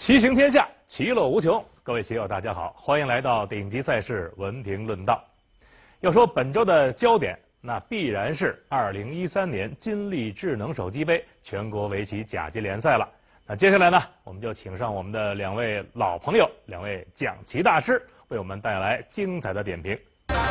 棋行天下，其乐无穷。各位棋友，大家好，欢迎来到顶级赛事文评论道。要说本周的焦点，那必然是2013年金立智能手机杯全国围棋甲级联赛了。那接下来呢，我们就请上我们的两位老朋友，两位讲棋大师，为我们带来精彩的点评。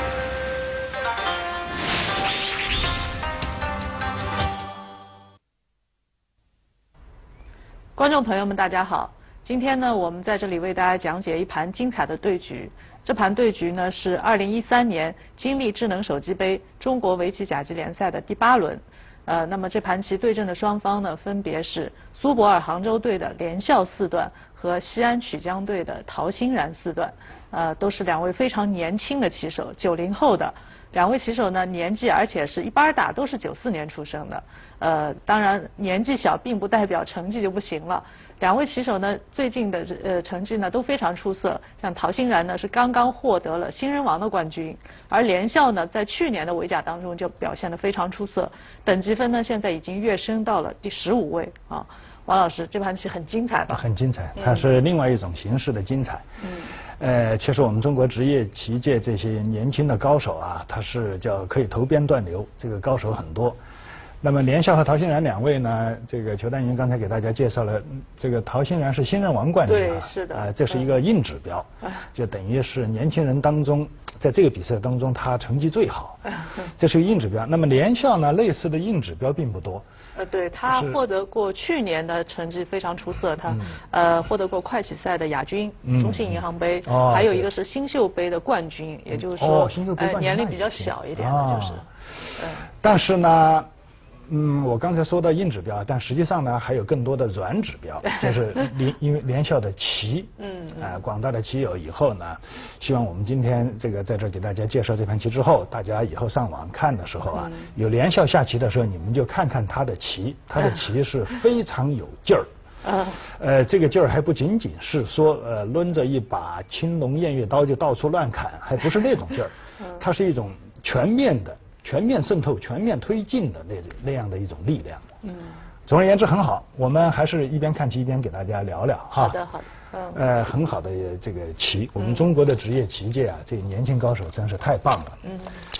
观众朋友们，大家好。今天呢，我们在这里为大家讲解一盘精彩的对局。这盘对局呢是2013年金立智能手机杯中国围棋甲级联赛的第8轮。那么这盘棋对阵的双方呢，分别是苏泊尔杭州队的连笑四段和西安曲江队的陶欣然四段。都是两位非常年轻的棋手，90后的。两位棋手呢，年纪而且是一般大，都是94年出生的。当然年纪小并不代表成绩就不行了。两位棋手呢，最近的成绩呢都非常出色。像陶欣然呢是刚刚获得了新人王的冠军，而连笑呢在去年的围甲当中就表现得非常出色，等级分呢现在已经跃升到了第15位啊。王老师，这盘棋很精彩吧？ 很精彩，它是另外一种形式的精彩。确实我们中国职业棋界这些年轻的高手啊，他是叫可以投鞭断流，这个高手很多。那么连笑和陶欣然两位呢，这个裘丹云刚才给大家介绍了，这个陶欣然是新人王冠军啊， 对，是的， 这是一个硬指标，就等于是年轻人当中，在这个比赛当中他成绩最好，这是个硬指标。那么连笑呢，类似的硬指标并不多。 对，他获得过去年的成绩非常出色，他获得过快棋赛的亚军，中信银行杯，还有一个是新秀杯的冠军，也就是说，年龄比较小一点的，就是， 但是呢。我刚才说到硬指标，但实际上呢还有更多的软指标，就是因为连笑的棋，广大的棋友以后呢，希望我们今天这个在这给大家介绍这盘棋之后，大家以后上网看的时候啊，有连笑下棋的时候，你们就看看他的棋，他的棋是非常有劲儿。这个劲儿还不仅仅是说抡着一把青龙偃月刀就到处乱砍，还不是那种劲儿，它是一种全面渗透、全面推进的那样的一种力量。总而言之很好，我们还是一边看棋一边给大家聊聊哈。 好的，好的。 很好的这个棋，我们中国的职业棋界啊，这个年轻高手真是太棒了。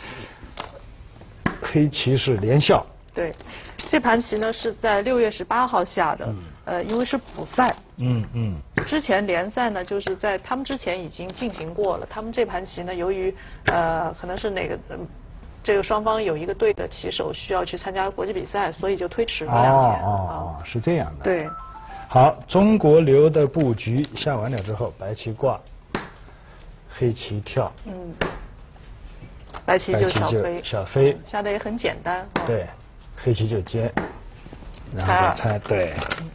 黑棋是连笑。对， 这盘棋呢是在6月18号下的，因为是补赛。之前联赛呢，就是在他们之前已经进行过了。他们这盘棋呢，由于可能是哪个这个双方有一个队的棋手需要去参加国际比赛，所以就推迟了2天。 是这样的。 对。 好，中国流的布局下完了之后，白棋挂，黑棋跳。 白棋就小飞。下的也很简单。 对，黑棋就接，然后猜。对。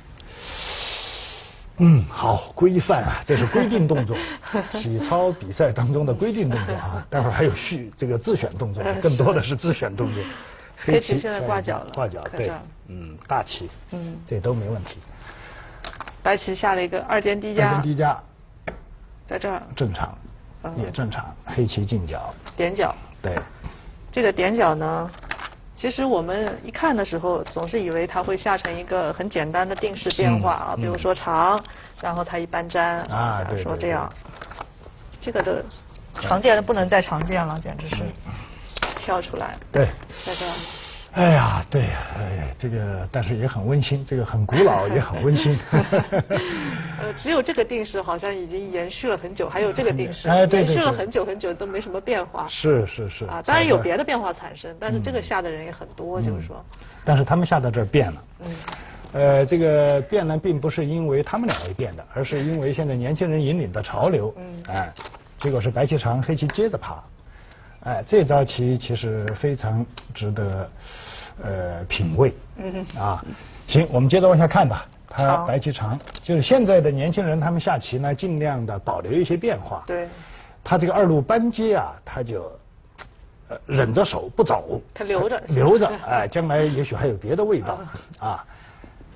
好，规范啊，这是规定动作，体操比赛当中的规定动作啊。待会儿还有这个自选动作，更多的是自选动作。 黑棋现在挂角了， 挂角对，大棋，这都没问题。 白棋下了一个2间低加， 低加， 在这儿正常，也正常。黑棋进角， 点角， 对， 这个点角呢。其实我们一看的时候，总是以为它会下成一个很简单的定式变化啊，比如说长，然后它一般粘对， 说这样，这个的常见的不能再常见了，简直是跳出来。 对， 在这儿。 哎呀，对，这个但是也很温馨，这个很古老也很温馨。 只有这个定式好像已经延续了很久，还有这个定式， 对， 延续了很久很久都没什么变化。 是。 当然有别的变化产生，但是这个下的人也很多，就是说。 但是他们下到这儿变了。这个变呢，并不是因为他们两位变的，而是因为现在年轻人引领的潮流。结果是白棋长，黑棋接着爬。这招棋其实非常值得品味。行，我们接着往下看吧。他白棋长，就是现在的年轻人他们下棋呢，尽量的保留一些变化。 对。 他这个2路搬接啊，他就忍着手不走。 他留着。 将来也许还有别的味道啊。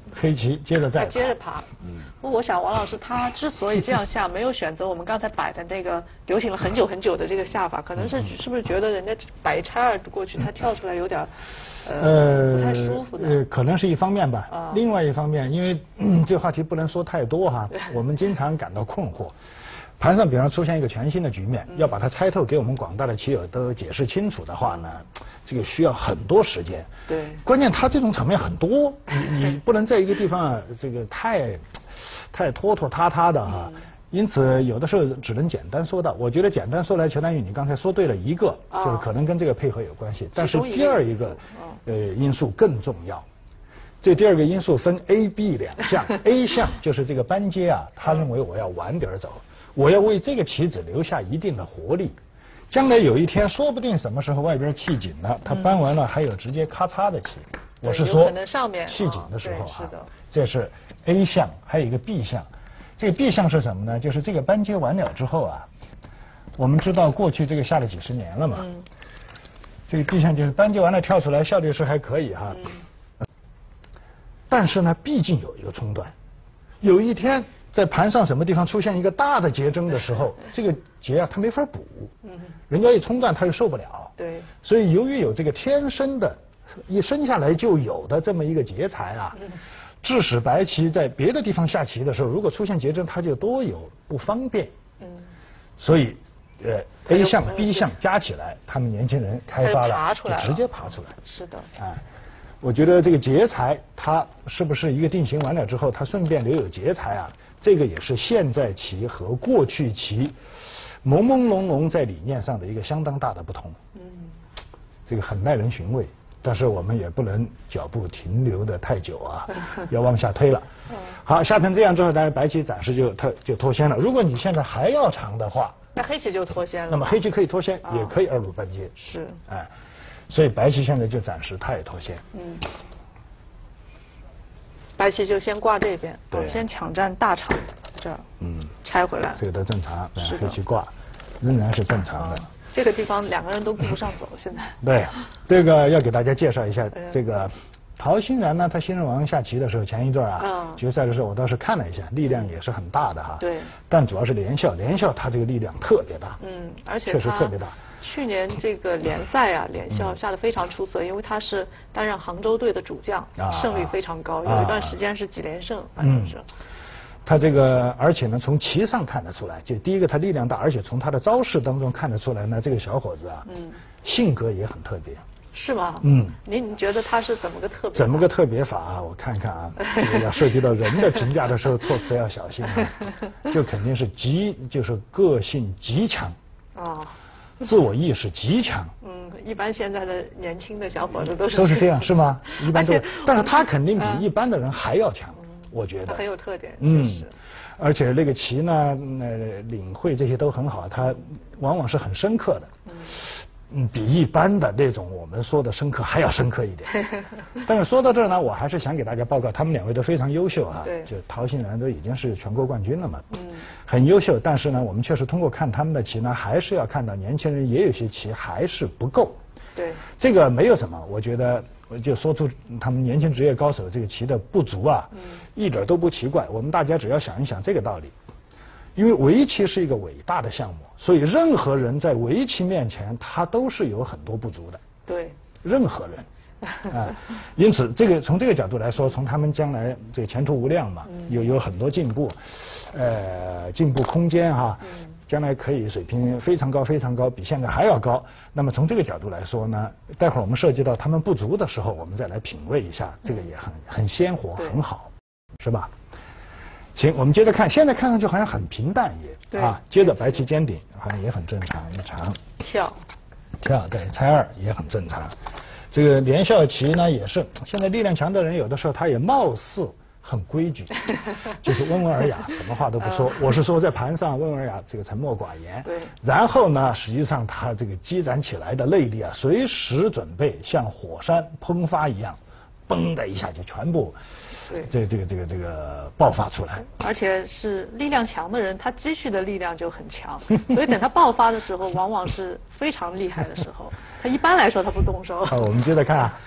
黑棋接着再还接着爬。我想王老师他之所以这样下，没有选择我们刚才摆的那个流行了很久很久的这个下法，可能是不是觉得人家摆拆二过去，他跳出来有点不太舒服的。 可能是一方面吧。另外一方面，因为这个话题不能说太多哈，我们经常感到困惑。盘上比方出现一个全新的局面，要把它猜透，给我们广大的棋友都解释清楚的话呢，这个需要很多时间。 对。 关键它这种场面很多，你不能在一个地方这个太拖拖沓沓的哈。因此有的时候只能简单说到。我觉得简单说来，裘丹玉你刚才说对了一个，就是可能跟这个配合有关系。但是第二一个因素更重要。这第二个因素分 A、B 两项。A 项就是这个班阶啊，他认为我要晚点走。我要为这个棋子留下一定的活力，将来有一天说不定什么时候外边气紧了，他搬完了还有直接咔嚓的棋。我是说气紧的时候哈，这是 A 项，还有一个 B 项。这个 B 项是什么呢？就是这个班阶完了之后啊，我们知道过去这个下了几十年了嘛，这个 B 项就是班阶完了跳出来效率是还可以哈，但是呢，毕竟有一个冲断，有一天。在盘上什么地方出现一个大的劫争的时候，这个劫啊，它没法补。人家一冲断，他又受不了。 对。 所以由于有这个天生的，一生下来就有的这么一个劫财啊，致使白棋在别的地方下棋的时候，如果出现劫争，它就多有不方便。所以，A 项、B 项加起来，他们年轻人开发了，就直接爬出来。 是的。 我觉得这个劫财，它是不是一个定型完了之后，它顺便留有劫财啊？这个也是现在棋和过去棋朦朦胧胧在理念上的一个相当大的不同。这个很耐人寻味，但是我们也不能脚步停留的太久啊，要往下推了。好，下成这样之后，当然白棋暂时就脱先了。如果你现在还要长的话， 那黑棋就脱先了。 那么黑棋可以脱先，也可以二路班阶。 是。 所以白棋现在就暂时它也脱先。 白棋就先挂这边，先抢占大场这儿，拆回来。 这个都正常，黑棋挂仍然是正常的。 这个地方两个人都顾不上走，现在。 对，这个要给大家介绍一下，这个陶欣然呢，他新人王下棋的时候，前一段决赛的时候我倒是看了一下，力量也是很大的哈。 对。 但主要是连校他这个力量特别大。 而且确实特别大。 去年这个联赛啊，连校下得非常出色，因为他是担任杭州队的主将，胜率非常高，有一段时间是几连胜，反正是。 他这个，而且呢，从棋上看得出来，就第一个他力量大，而且从他的招式当中看得出来呢，这个小伙子啊，性格也很特别。 是吗？您觉得他是怎么个特别？ 怎么个特别法啊？我看看啊，这个要涉及到人的评价的时候，措辞要小心啊。就肯定是就是个性极强。自我意识极强。 一般现在的年轻的小伙子都是这样，是吗？一般都，但是他肯定比一般的人还要强，我觉得。 他很有特点。 而且那个棋呢，领会这些都很好，他往往是很深刻的。比一般的那种我们说的深刻还要深刻一点。但是说到这儿呢，我还是想给大家报告，他们两位都非常优秀啊。就陶欣然都已经是全国冠军了嘛。很优秀，但是呢，我们确实通过看他们的棋呢，还是要看到年轻人也有些棋还是不够。 对。 这个没有什么，我觉得就说出他们年轻职业高手这个棋的不足啊，一点都不奇怪。我们大家只要想一想这个道理。因为围棋是一个伟大的项目，所以任何人在围棋面前，他都是有很多不足的。 对。 任何人。因此从这个角度来说，从他们将来这个前途无量嘛，有很多进步，进步空间哈，将来可以水平非常高非常高，比现在还要高。那么从这个角度来说呢，待会儿我们涉及到他们不足的时候，我们再来品味一下，这个也很鲜活，很好，是吧？行，我们接着看，现在看上去好像很平淡也接着白棋尖顶好像也很正常，一长跳对，拆二也很正常。这个连校棋呢也是，现在力量强的人有的时候他也貌似很规矩，就是温文尔雅，什么话都不说。我是说在盘上温文尔雅，这个沉默寡言。 对。然后呢，实际上他这个积攒起来的内力啊，随时准备像火山喷发一样，嘣的一下就全部。这个爆发出来， 而且是力量强的人，他积蓄的力量就很强，所以等他爆发的时候，往往是非常厉害的时候。他一般来说他不动手。 我们接着看，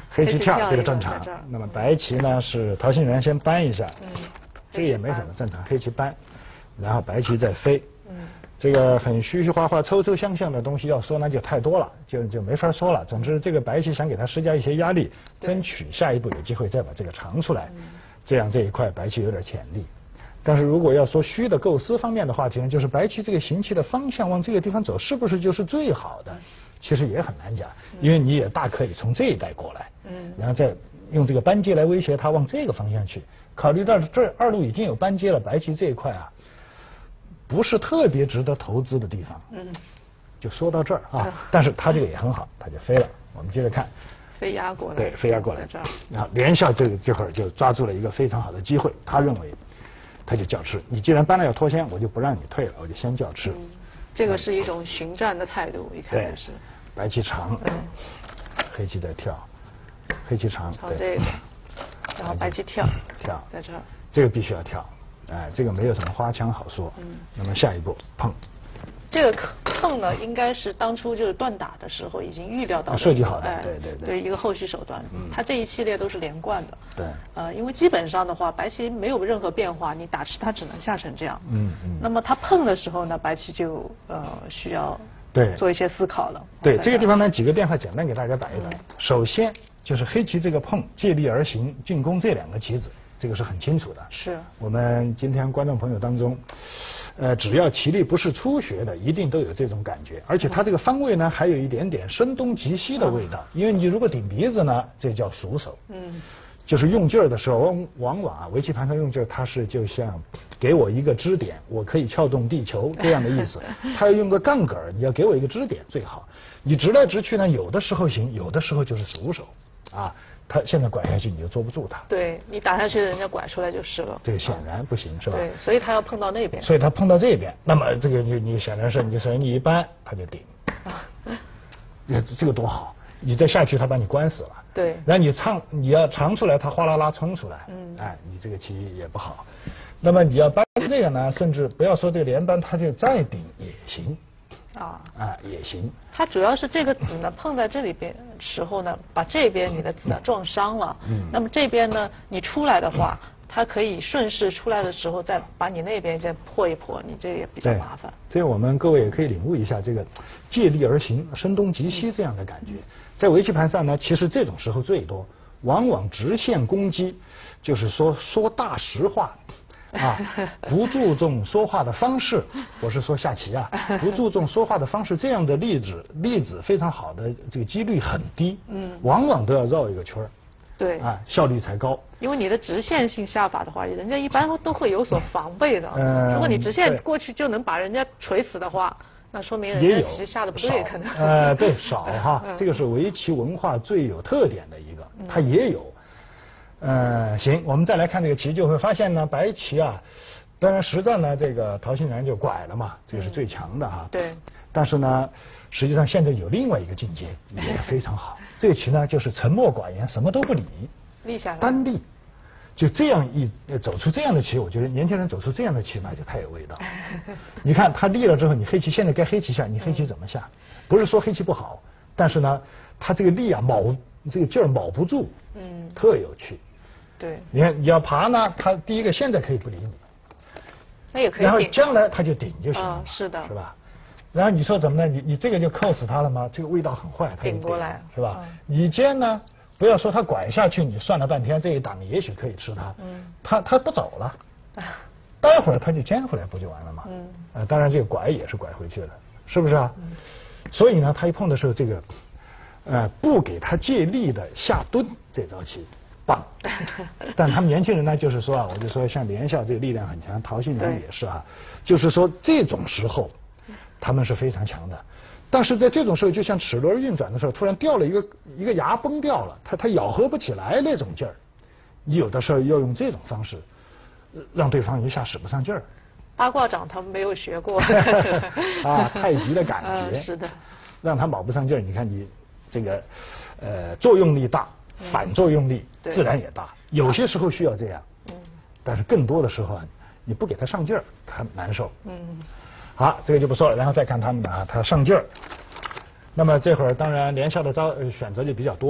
黑棋跳这个正常。那么白棋呢是陶沁园先搬一下，这个也没什么正常，黑棋搬，然后白棋再飞。这个很虚虚花花、抽抽象象的东西要说那就太多了，就没法说了。总之，这个白棋想给他施加一些压力，争取下一步有机会再把这个长出来，这样这一块白棋有点潜力。但是如果要说虚的构思方面的话题呢，就是白棋这个行棋的方向往这个地方走，是不是就是最好的？其实也很难讲，因为你也大可以从这一带过来，然后再用这个班阶来威胁他往这个方向去。考虑到这二路已经有班阶了，白棋这一块啊。不是特别值得投资的地方，就说到这儿啊。但是他这个也很好，他就飞了。我们接着看， 飞压过来， 对，飞压过来。然后连笑这会儿就抓住了一个非常好的机会，他认为他就叫吃。你既然搬了要脱先，我就不让你退了，我就先叫吃。 这个是一种寻战的态度，一看就是。 白棋长，黑棋在跳，黑棋长， 朝这个，然后白棋跳，在这儿， 这个必须要跳。哎，这个没有什么花枪好说。那么下一步碰， 这个碰呢，应该是当初就是断打的时候已经预料到设计好的， 对一个后续手段。它这一系列都是连贯的。 对。 因为基本上的话，白棋没有任何变化，你打吃它只能下成这样。那么它碰的时候呢，白棋就需要做一些思考了。 对，这个地方呢几个变化简单给大家打一打。首先就是黑棋这个碰借力而行进攻这两个棋子。这个是很清楚的。 是。我们今天观众朋友当中，只要棋力不是初学的，一定都有这种感觉。而且它这个方位呢，还有一点点声东击西的味道。因为你如果顶鼻子呢，这叫熟手。就是用劲儿的时候，往往啊，围棋盘上用劲儿，它是就像给我一个支点，我可以撬动地球这样的意思。它要用个杠杆，你要给我一个支点最好。你直来直去呢，有的时候行，有的时候就是熟手啊。他现在拐下去，你就捉不住他。 对，你打下去，人家拐出来就是了。 这个显然不行，是吧？ 对，所以他要碰到那边。 所以他碰到这边，那么这个你显然是你首先你一扳，他就顶。这个多好，你再下去，他把你关死了。 对。 然后你要长出来，他哗啦啦冲出来。哎，你这个棋也不好。那么你要扳这个呢，甚至不要说这个连扳，他就再顶也行。也行。 它主要是这个子呢碰在这里边时候呢，把这边你的子撞伤了。那么这边呢，你出来的话，它可以顺势出来的时候再把你那边再破一破，你这个也比较麻烦。 这个我们各位也可以领悟一下这个借力而行、声东击西这样的感觉。在围棋盘上呢，其实这种时候最多，往往直线攻击，就是说大实话。不注重说话的方式，我是说下棋啊，不注重说话的方式，这样的例子非常好的这个几率很低，往往都要绕一个圈儿， 对， 效率才高。 因为你的直线性下法的话，人家一般都会有所防备的。如果你直线过去就能把人家锤死的话，那说明人家其实下的不对，可能。 对，少哈，这个是围棋文化最有特点的一个，它也有。行，我们再来看这个棋，就会发现呢，白棋啊，当然实战呢，这个陶沁园就拐了嘛，这个是最强的哈。 对。 但是呢，实际上现在有另外一个境界也非常好，这个棋呢就是沉默寡言，什么都不理， 立下来， 单立，就这样走出这样的棋，我觉得年轻人走出这样的棋那就太有味道。你看他立了之后，你黑棋现在该黑棋下，你黑棋怎么下？不是说黑棋不好，但是呢，他这个力啊这个劲儿卯不住，特有趣。 对， 你看你要爬呢，他第一个现在可以不理你， 那也可以， 然后将来他就顶就行了， 是的， 是吧？然后你说怎么呢？你这个就扣死他了吗？这个味道很坏，他顶过来是吧？你尖呢，不要说他拐下去，你算了半天这一挡也许可以吃他，他不走了，待会儿他就尖回来不就完了吗？当然这个拐也是拐回去了，是不是啊？所以呢，他一碰的时候这个，不给他借力的下蹲这招棋。棒，但他们年轻人呢，就是说啊，我就说像连笑这个力量很强，陶沁园也是啊，就是说这种时候他们是非常强的，但是在这种时候，就像齿轮运转的时候，突然掉了一个牙崩掉了，它咬合不起来那种劲儿，你有的时候要用这种方式，让对方一下使不上劲儿。 八卦掌他们没有学过太极的感觉是的， 让他卯不上劲儿。你看你这个作用力大。反作用力自然也大，有些时候需要这样，但是更多的时候啊，你不给他上劲儿，他难受。好，这个就不说了，然后再看他们的他上劲儿。那么这会儿当然连笑的选择就比较多了，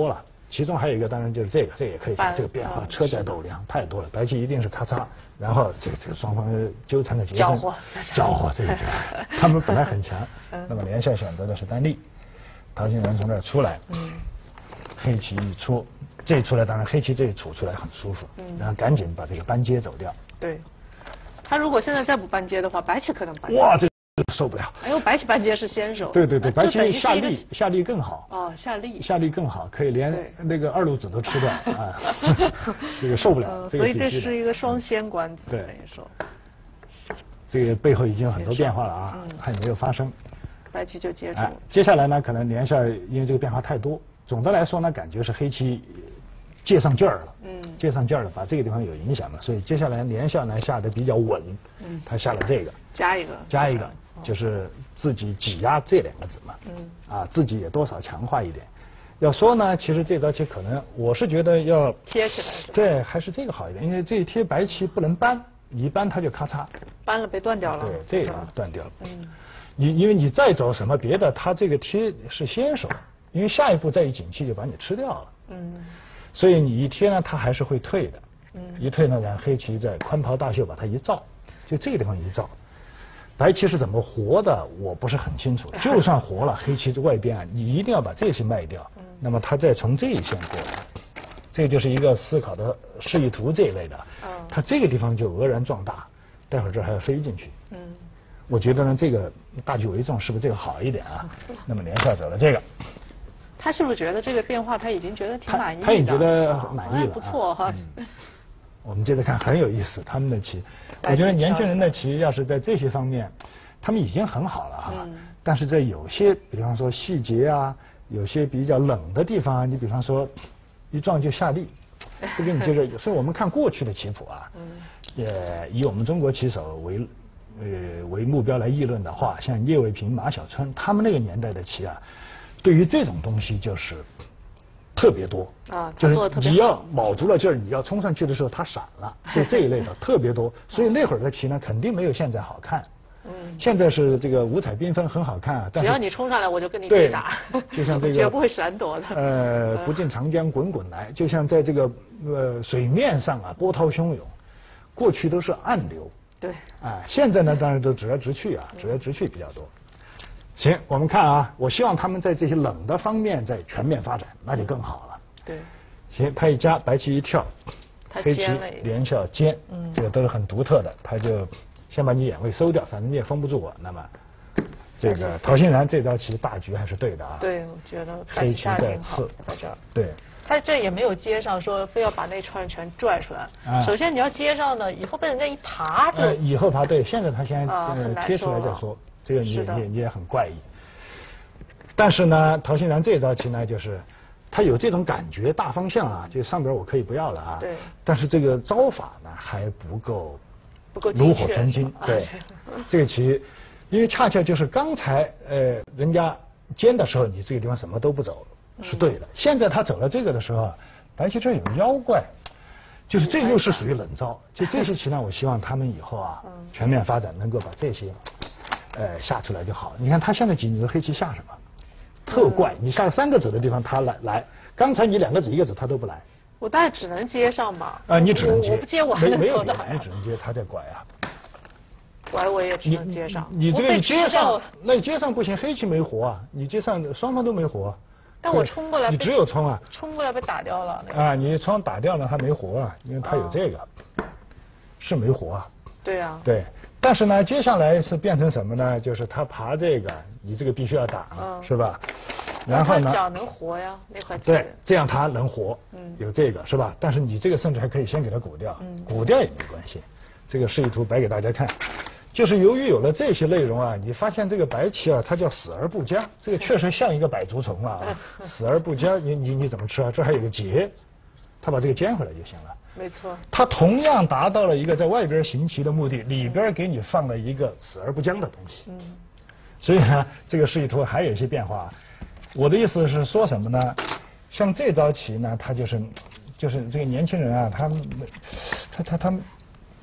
其中还有一个当然就是这个也可以看，这个变化车载斗量太多了，白棋一定是咔嚓，然后这个双方纠缠的结搅合， 和这个他们本来很强，那么连下选择的是单立，陶昕然从这儿出来，黑棋一出，这一出来当然黑棋这一杵出来很舒服，然后赶紧把这个扳接走掉。 对，他如果现在再不扳接的话，白棋可能扳。 哇，这受不了。 哎呦，白棋扳接是先手。 对，白棋下力更好。 哦，下力更好， 可以连那个二路子都吃掉啊，这个受不了。 所以这是一个双先官子，等于说。 这个背后已经有很多变化了啊，还没有发生。 白棋就接住。 接下来呢，可能连下因为这个变化太多，总的来说呢，感觉是黑棋借上劲儿了，借上劲儿了，把这个地方有影响了，所以接下来连下呢下的比较稳，他下了这个，加一个，就是自己挤压这2个子嘛，自己也多少强化一点。要说呢，其实这道棋可能我是觉得要贴起来， 对，还是这个好一点，因为这一贴白棋不能扳，你一扳它就咔嚓， 扳了被断掉了， 对，这个断掉了，因为你再走什么别的，它这个贴是先手，因为下一步再一紧气就把你吃掉了，所以你一贴呢，它还是会退的，一退呢，然后黑棋在宽袍大袖把它一罩，就这个地方一罩，白棋是怎么活的，我不是很清楚。就算活了，黑棋的外边啊，你一定要把这些卖掉，那么它再从这一线过来，这就是一个思考的示意图这一类的，它这个地方就俄然壮大，待会儿这还要飞进去，我觉得呢，这个大局为重，是不是这个好一点啊？那么连下走了这个。 他是不是觉得这个变化他已经觉得挺满意的？ 他也觉得满意了， 不错哈。 我们接着看，很有意思，他们的棋，我觉得年轻人的棋要是在这些方面，他们已经很好了哈。但是在有些，比方说细节啊，有些比较冷的地方啊，你比方说一撞就下力，这个你就是，所以我们看过去的棋谱啊，以我们中国棋手为目标来议论的话，像叶卫平、马晓春他们那个年代的棋啊，对于这种东西就是特别多啊， 就是你要卯足了劲儿，你要冲上去的时候它闪了，就这一类的特别多，所以那会儿的棋呢肯定没有现在好看。现在是这个五彩缤纷很好看啊，但是只要你冲上来我就跟你对打， 就像这个绝不会闪躲的。 不尽长江滚滚来，就像在这个水面上啊波涛汹涌，过去都是暗流。 对， 现在呢，当然都直来直去啊，直来直去比较多。行，我们看啊，我希望他们在这些冷的方面在全面发展，那就更好了。 对， 行，他一加，白棋一跳，黑棋连下尖，这个都是很独特的，他就先把你眼位收掉，反正你也封不住我。那么，这个陶昕然这招棋大局还是对的啊。 对，我觉得黑棋在刺， 在这儿。 对。 他这也没有接上，说非要把那串全拽出来。首先你要接上呢，以后被人家一爬就。 以后爬对，现在他先贴出来再说，这个你也很怪异。但是呢，陶昕然这招棋呢，就是他有这种感觉，大方向啊，就上边我可以不要了啊。 对。 但是这个招法呢还不够炉火纯青。对。这个棋，因为恰恰就是刚才人家尖的时候，你这个地方什么都不走。是对的。现在他走了这个的时候，白棋这有妖怪，就是这又是属于冷招。就这些棋呢，我希望他们以后啊全面发展，能够把这些下出来就好。你看他现在你的黑棋下什么？特怪，你下3个子的地方他来，刚才你2个子1个子他都不来。 我大概只能接上吧。 你只能接。 我不接我还能做到。 没有，只能接，他在拐啊。 拐我也只能接上。 你这个你接上，那你接上不行，黑棋没活啊，你接上双方都没活。 但我冲过来， 你只有冲啊！ 冲过来被打掉了。 你冲打掉了，他没活啊，因为他有这个，是没活啊。 对啊。 对，但是呢，接下来是变成什么呢？就是他爬这个，你这个必须要挡，是吧？然后呢？ 脚能活呀，那块棋。 对，这样他能活，有这个是吧？但是你这个甚至还可以先给他鼓掉，鼓掉也没关系。这个示意图摆给大家看。就是由于有了这些内容啊，你发现这个白棋啊，它叫死而不僵，这个确实像一个百足虫啊，死而不僵，你怎么吃啊？这还有个劫，他把这个尖回来就行了。 没错。他同样达到了一个在外边行棋的目的，里边给你放了一个死而不僵的东西。所以呢，这个示意图还有一些变化。我的意思是说什么呢？像这招棋呢，它就是这个年轻人啊，他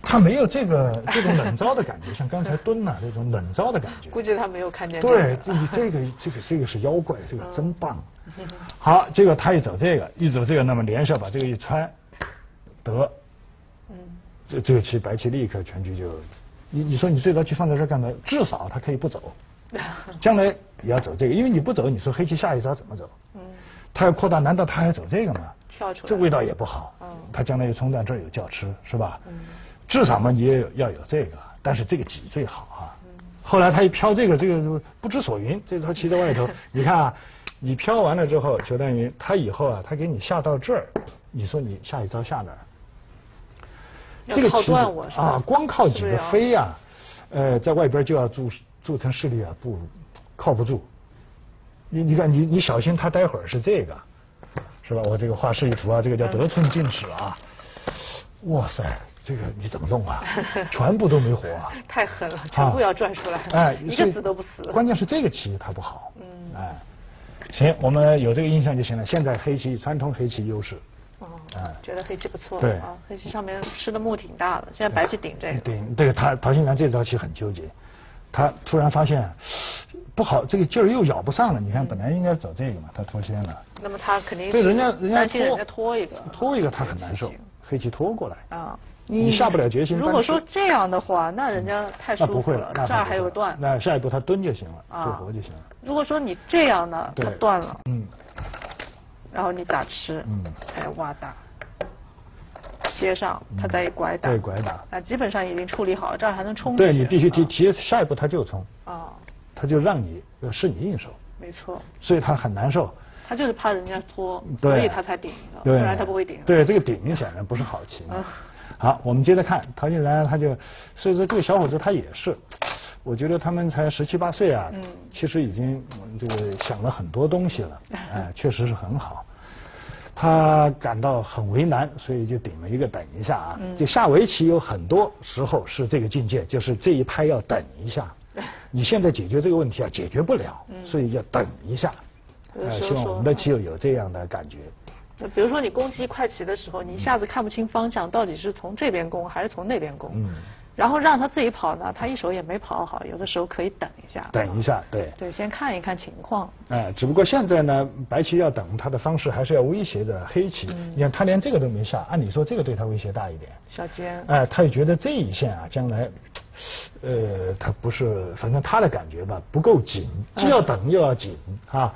他没有这种冷招的感觉，像刚才蹲呐这种冷招的感觉。 估计他没有看见。 对，你这个是妖怪，这个真棒。好，结果他一走这个，那么连笑把这个一穿，得，这个棋白棋立刻全局就，你说你这道棋放在这儿干嘛？至少他可以不走，将来也要走这个，因为你不走，你说黑棋下一招怎么走？他要扩大，难道他还走这个吗？ 跳出来， 这味道也不好。他将来又冲断这儿有叫吃，是吧？至少嘛，你也要有这个，但是这个挤最好啊。后来他一飘这个不知所云，这套棋在外头，你看啊，你飘完了之后，裘丹云他以后啊，他给你下到这儿，你说你下一招下哪儿？这个棋子啊，光靠几个飞呀，在外边就要筑成势力啊，靠不住。你看你小心他待会儿是这个，是吧？我这个画示意图啊，这个叫得寸进尺啊。哇塞，这个你怎么弄啊？全部都没活啊！ 太狠了，全部要转出来， 哎， 一个子都不死。 关键是这个棋它不好，哎，行，我们有这个印象就行了。现在黑棋传统黑棋优势。 觉得黑棋不错。 对啊，黑棋上面吃的目挺大的，现在白棋顶这个。 顶这个陶昕然这道棋很纠结，他突然发现不好，这个劲儿又咬不上了。你看，本来应该走这个嘛，他脱先了。 那么他肯定对人家拖一个， 他很难受，黑棋拖过来啊， 你下不了决心。 如果说这样的话，那人家太舒服了，这儿还有断。 那下一步他蹲就行了，做活就行了。 如果说你这样呢，他断了，然后你打吃，还挖打。接上，他再一拐打，啊，基本上已经处理好，这儿还能冲。 对你必须提下一步他就冲，他就让你是你应手， 没错， 所以他很难受。 他就是怕人家拖，所以他才顶的，不然他不会顶。 对，这个顶显然不是好棋。好，我们接着看陶昕然，他就所以说这个小伙子他也是，我觉得他们才17、18岁啊，其实已经这个想了很多东西了，哎，确实是很好。他感到很为难，所以就顶了一个等一下啊。就下围棋有很多时候是这个境界，就是这一拍要等一下。你现在解决这个问题啊，解决不了，所以要等一下。希望我们的棋友有这样的感觉。 比如说你攻击快棋的时候，你一下子看不清方向，到底是从这边攻还是从那边攻。然后让他自己跑呢，他一手也没跑好，有的时候可以等一下。 等一下，对。 对，先看一看情况。 哎，只不过现在呢，白棋要等，他的方式还是要威胁着黑棋。你看他连这个都没下，按理说这个对他威胁大一点。 小尖。 哎，他也觉得这一线啊，将来，他不是，反正他的感觉吧，不够紧，既要等又要紧啊。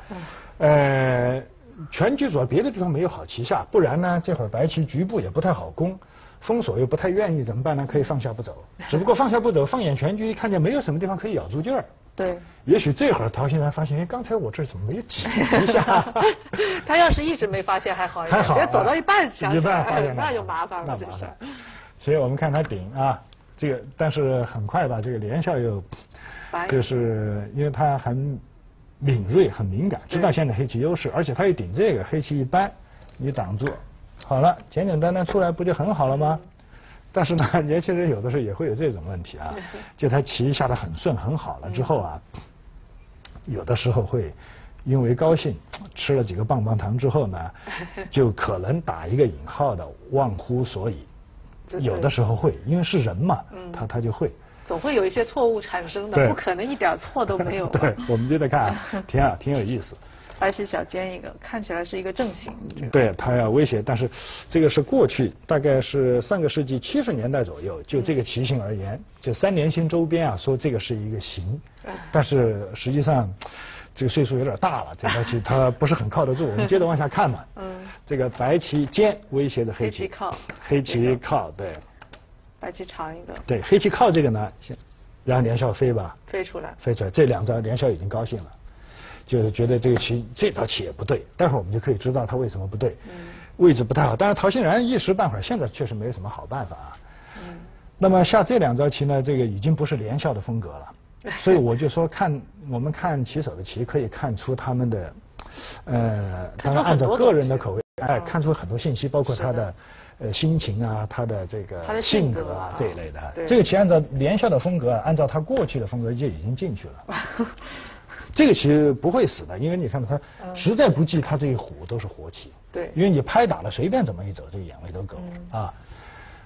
全局主要别的地方没有好棋下，不然呢，这会儿白棋局部也不太好攻。封锁又不太愿意怎么办呢？可以放下不走，只不过放下不走，放眼全局，看见没有什么地方可以咬住劲儿。 对。 也许这会儿陶昕然发现，哎，刚才我这怎么没有挤一下？ 他要是一直没发现还好一点，别走到一半想起来，那就麻烦了，这是。 所以我们看他顶啊，这个但是很快吧，这个连笑又，就是因为他很敏锐、很敏感，知道现在黑棋优势，而且他一顶这个黑棋一扳，你挡住。好了，简简单单出来不就很好了吗？但是呢，年轻人有的时候也会有这种问题啊，就他棋下得很顺很好了之后啊，有的时候会因为高兴吃了几个棒棒糖之后呢，就可能打一个引号的忘乎所以，有的时候会，因为是人嘛，他就会。 总会有一些错误产生的，不可能一点错都没有。 对，我们接着看，挺有意思。 白棋小尖一个，看起来是一个正形。 对，他要威胁，但是这个是过去大概是上个世纪70年代左右，就这个棋形而言，就3连星周边啊，说这个是一个形，但是实际上这个岁数有点大了，这白棋它不是很靠得住。我们接着往下看嘛。这个白棋尖威胁着黑棋靠，黑棋靠，对。 白棋长一个。对， 黑棋靠这个呢，然后连笑飞吧。 飞出来。这 2招连笑已经高兴了。就是觉得这道棋也不对，待会儿我们就可以知道他为什么不对，位置不太好。当然陶昕然一时半会儿现在确实没有什么好办法啊。那么下这2招棋呢，这个已经不是连笑的风格了，所以我就说我们看棋手的棋可以看出他们的，当然按照个人的口味，看出很多信息，包括他的心情啊，他的这个性格啊这一类的。这个棋按照连笑的风格，按照他过去的风格就已经进去了。这个棋不会死的，因为你看他实在不济，他这一虎都是活棋。 对， 因为你拍打了随便怎么一走，这个眼位都够啊。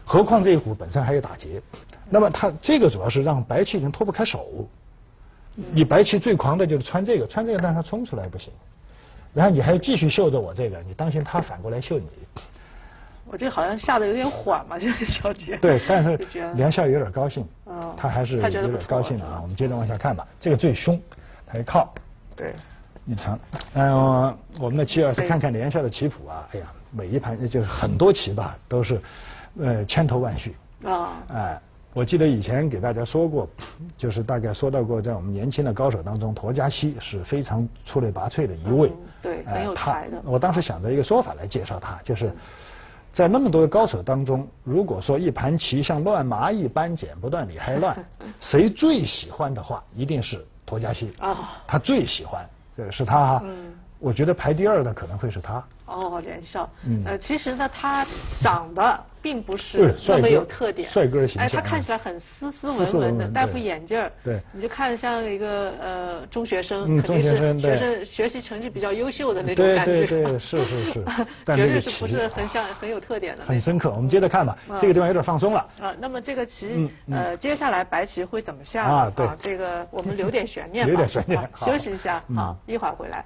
何况这一虎本身还有打劫，那么它这个主要是让白棋已经脱不开手。你白棋最狂的就是穿这个，但是他冲出来不行，然后你还继续秀着我这个，你当心他反过来秀你。 我这好像下的有点缓嘛，这个小姐。 对，但是连笑有点高兴，他还是有点高兴的啊。我们接着往下看吧，这个最凶，他一靠， 对， 一长，我们的棋友看看连笑的棋谱啊，哎呀，每一盘就是很多棋吧，都是千头万绪啊。我记得以前给大家说过，就是大概说到过，在我们年轻的高手当中，佗佳期是非常出类拔萃的一位， 对，很有才的。 我当时想着一个说法来介绍他，就是在那么多的高手当中，如果说一盘棋像乱麻一般剪不断理还乱，谁最喜欢的话，一定是佗佳期啊，他最喜欢，这是他哈。我觉得排第2的可能会是他。 哦，连笑。其实呢，他长得并不是那么有特点， 帅哥形象。 哎，他看起来很斯斯文文的，戴副眼镜儿。 对。 你就看着像一个中学生，肯定是学习成绩比较优秀的那种感觉。 对，是。 绝对是不是很有特点的。 很深刻。我们接着看吧，这个地方有点放松了。 那么这个棋，接下来白棋会怎么下啊？对， 这个我们留点悬念吧。 留点悬念。 休息一下，好，一会儿回来。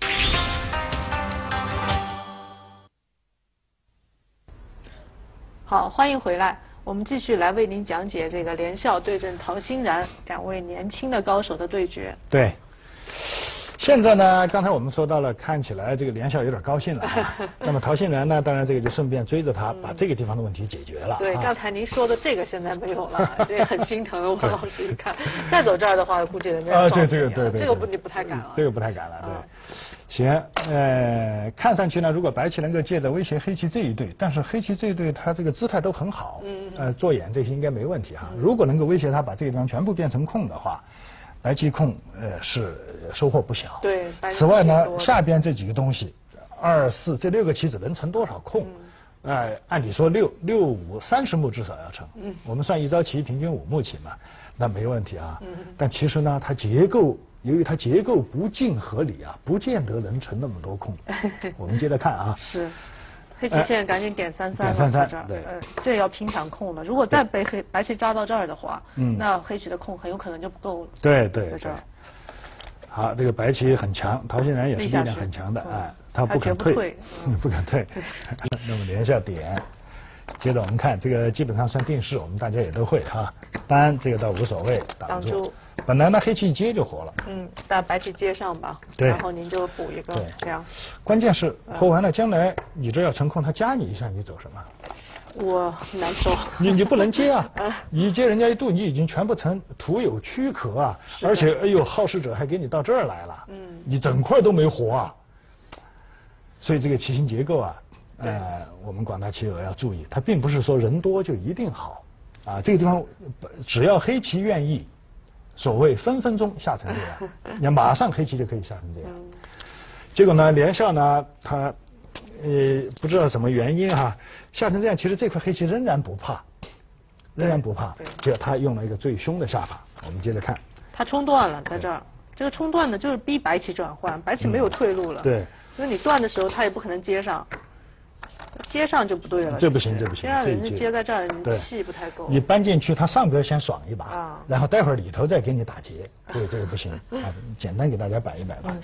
好，欢迎回来。我们继续来为您讲解这个连笑对阵陶欣然2位年轻的高手的对决。 对。现在呢，刚才我们说到了，看起来这个连笑有点高兴了。那么陶欣然呢，当然这个就顺便追着他，把这个地方的问题解决了。 对，刚才您说的这个现在没有了，这个很心疼。我老师一看，再走这儿的话，估计人家对， 这个你不太敢了。 这个不太敢了，对。行，看上去呢，如果白棋能够借着威胁黑棋这一对，但是黑棋这一对他这个姿态都很好，做眼这些应该没问题哈。如果能够威胁他把这个地方全部变成空的话，白棋空是收获不小。 对。 此外呢，下边这几个东西，2、4这6个棋子能成多少空？按理说6、5 30目至少要成。我们算一招棋平均5目棋嘛，那没问题啊。但其实呢，它结构。由于它结构不尽合理啊，不见得能成那么多空。我们接着看啊。 是，黑棋现在赶紧点33。 点33，对。 这要拼抢空了。如果再被白棋扎到这儿的话，那黑棋的空很有可能就不够了。 对。在这儿。好，这个白棋很强，陶欣然也是力量很强的，他不肯退，不肯退。那么连下点。接着我们看这个基本上算定式，我们大家也都会哈。单这个倒无所谓，挡住。本来呢黑棋一接就活了。 但白棋接上吧。 对。 然后您就补一个，这样。 关键是活完了，将来你这要成空，他加你一下，你走什么？ 我难受。 你不能接啊！你接人家一度，你已经全部成徒有躯壳啊！而且哎呦，好事者还给你到这儿来了。你整块都没活啊！所以这个棋形结构啊。我们广大棋友要注意，它并不是说人多就一定好啊。这个地方只要黑棋愿意，所谓分分钟下成这样，你看马上黑棋就可以下成这样。结果呢，连笑呢，他不知道什么原因哈，下成这样，其实这块黑棋仍然不怕，结果他用了一个最凶的下法。我们接着看， 他冲断了，在这儿，这个冲断呢就是逼白棋转换，白棋没有退路了。 对， 因为你断的时候，他也不可能接上。接上就不对了， 这不行。 先让人家接在这儿，你气不太够。 你搬进去，他上边先爽一把，然后待会儿里头再给你打劫，这个不行。简单给大家摆一摆吧。